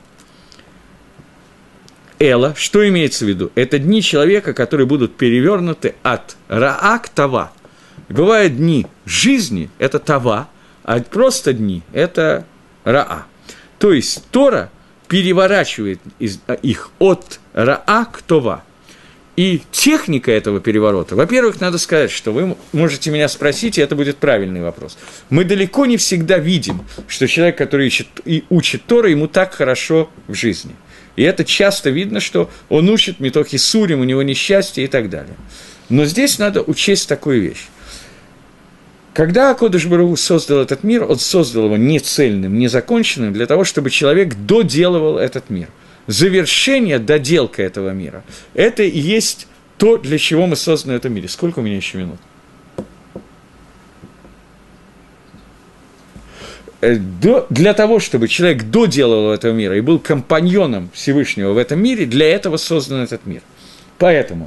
Эла, что имеется в виду? Это дни человека, которые будут перевернуты от раа к тава. Бывают дни жизни, это тава, а просто дни, это раа. То есть Тора переворачивает их от раа к това. И техника этого переворота, во-первых, надо сказать, что вы можете меня спросить, и это будет правильный вопрос. Мы далеко не всегда видим, что человек, который учит Тору, ему так хорошо в жизни. И это часто видно, что он учит митохи сурим, у него несчастье и так далее. Но здесь надо учесть такую вещь. Когда Акодыш Барух Ху создал этот мир, он создал его не цельным, не законченным, для того, чтобы человек доделывал этот мир. Завершение, доделка этого мира – это и есть то, для чего мы созданы в этом мире. Сколько у меня еще минут? Для того, чтобы человек доделал этого мира и был компаньоном Всевышнего в этом мире, для этого создан этот мир. Поэтому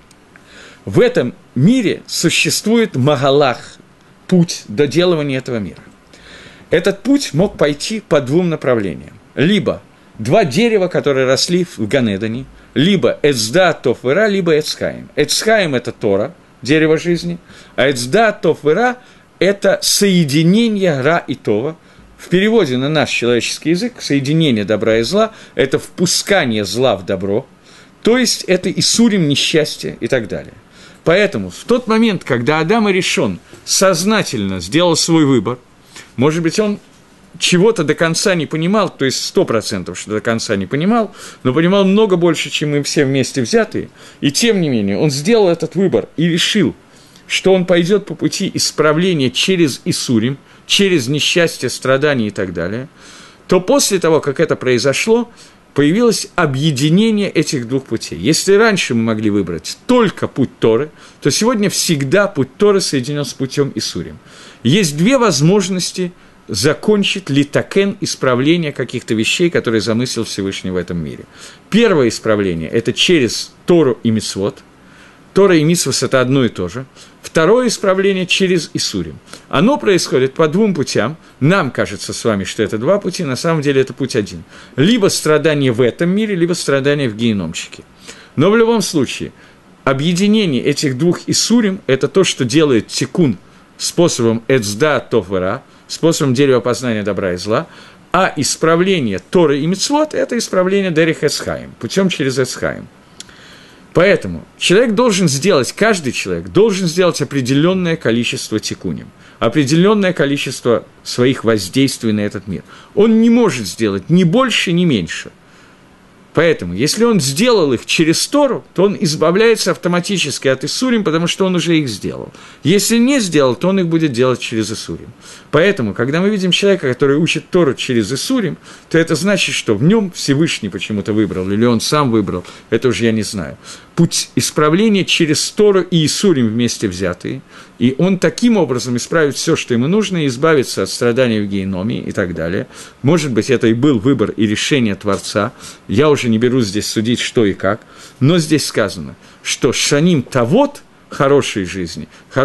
в этом мире существует магалах, путь доделывания этого мира. Этот путь мог пойти по двум направлениям. Либо два дерева, которые росли в Ганедане, либо Эцда Тов Вера, либо Эцхаим. Эцхаим – это Тора, дерево жизни, а Эцда Тов Вера – это соединение Ра и Това. В переводе на наш человеческий язык соединение добра и зла – это впускание зла в добро, то есть это Исурим, несчастье и так далее. Поэтому в тот момент, когда Адам Аришон сознательно сделал свой выбор, может быть, он чего-то до конца не понимал, то есть 100%, что до конца не понимал, но понимал много больше, чем мы все вместе взятые, и тем не менее он сделал этот выбор и решил, что он пойдет по пути исправления через Исурим, через несчастье, страдания и так далее, то после того, как это произошло, появилось объединение этих двух путей. Если раньше мы могли выбрать только путь Торы, то сегодня всегда путь Торы соединен с путем Исурим. Есть две возможности закончить литакен, исправление каких-то вещей, которые замыслил Всевышний в этом мире. Первое исправление – это через Тору и Мицвот. Тора и Мицвот – это одно и то же. Второе исправление через Исурим. Оно происходит по двум путям. Нам кажется с вами, что это два пути, на самом деле это путь один. Либо страдание в этом мире, либо страдание в гееномчике. Но в любом случае, объединение этих двух Исурим – это то, что делает тикун способом Эцда Тов Вера, способом дерева познания добра и зла, а исправление Торы и Мицвот – это исправление Дерих Эцхаим, путем через Эцхаим. Поэтому человек должен сделать, каждый человек должен сделать определенное количество тикуним, определенное количество своих воздействий на этот мир. Он не может сделать ни больше, ни меньше. Поэтому, если он сделал их через Тору, то он избавляется автоматически от Исурим, потому что он уже их сделал. Если не сделал, то он их будет делать через Исурим. Поэтому, когда мы видим человека, который учит Тору через Исурим, то это значит, что в нем Всевышний почему-то выбрал, или он сам выбрал, это уже я не знаю. Путь исправления через Тору и Исурим вместе взятые, и он таким образом исправит все, что ему нужно, и избавится от страданий в гееноме и так далее. Может быть, это и был выбор и решение Творца. Я уже не берусь здесь судить, что и как. Но здесь сказано, что шаним тавот, хорошей жизни,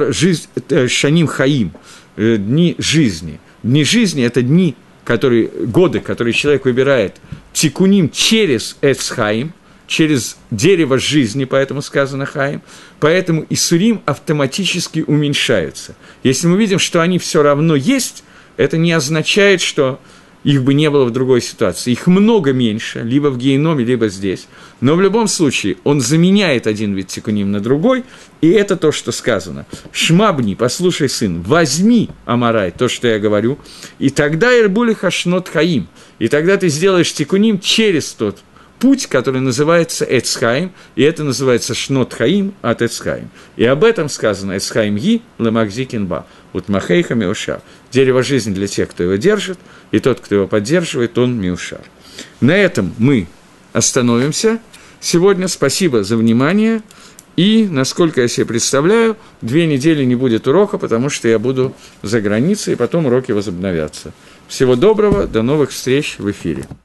шаним хаим, дни жизни. Дни жизни – это дни, годы, которые человек выбирает тикуним через эцхаим, через дерево жизни, поэтому сказано хаим, поэтому Исурим автоматически уменьшаются. Если мы видим, что они все равно есть, это не означает, что их бы не было в другой ситуации. Их много меньше, либо в гееноме, либо здесь. Но в любом случае он заменяет один вид тикуним на другой, и это то, что сказано. «Шмабни, послушай, сын, возьми, Амарай, то, что я говорю, и тогда ирбули хашнот хаим, и тогда ты сделаешь тикуним через тот путь, который называется Эцхаим, и это называется Шнот Хаим от Эцхаим. И об этом сказано Эцхаим Ги Ламахзикинба, вот Махейха Миушар. Дерево жизни для тех, кто его держит, и тот, кто его поддерживает, он Миушар. На этом мы остановимся. Сегодня спасибо за внимание. И, насколько я себе представляю, 2 недели не будет урока, потому что я буду за границей, и потом уроки возобновятся. Всего доброго, до новых встреч в эфире.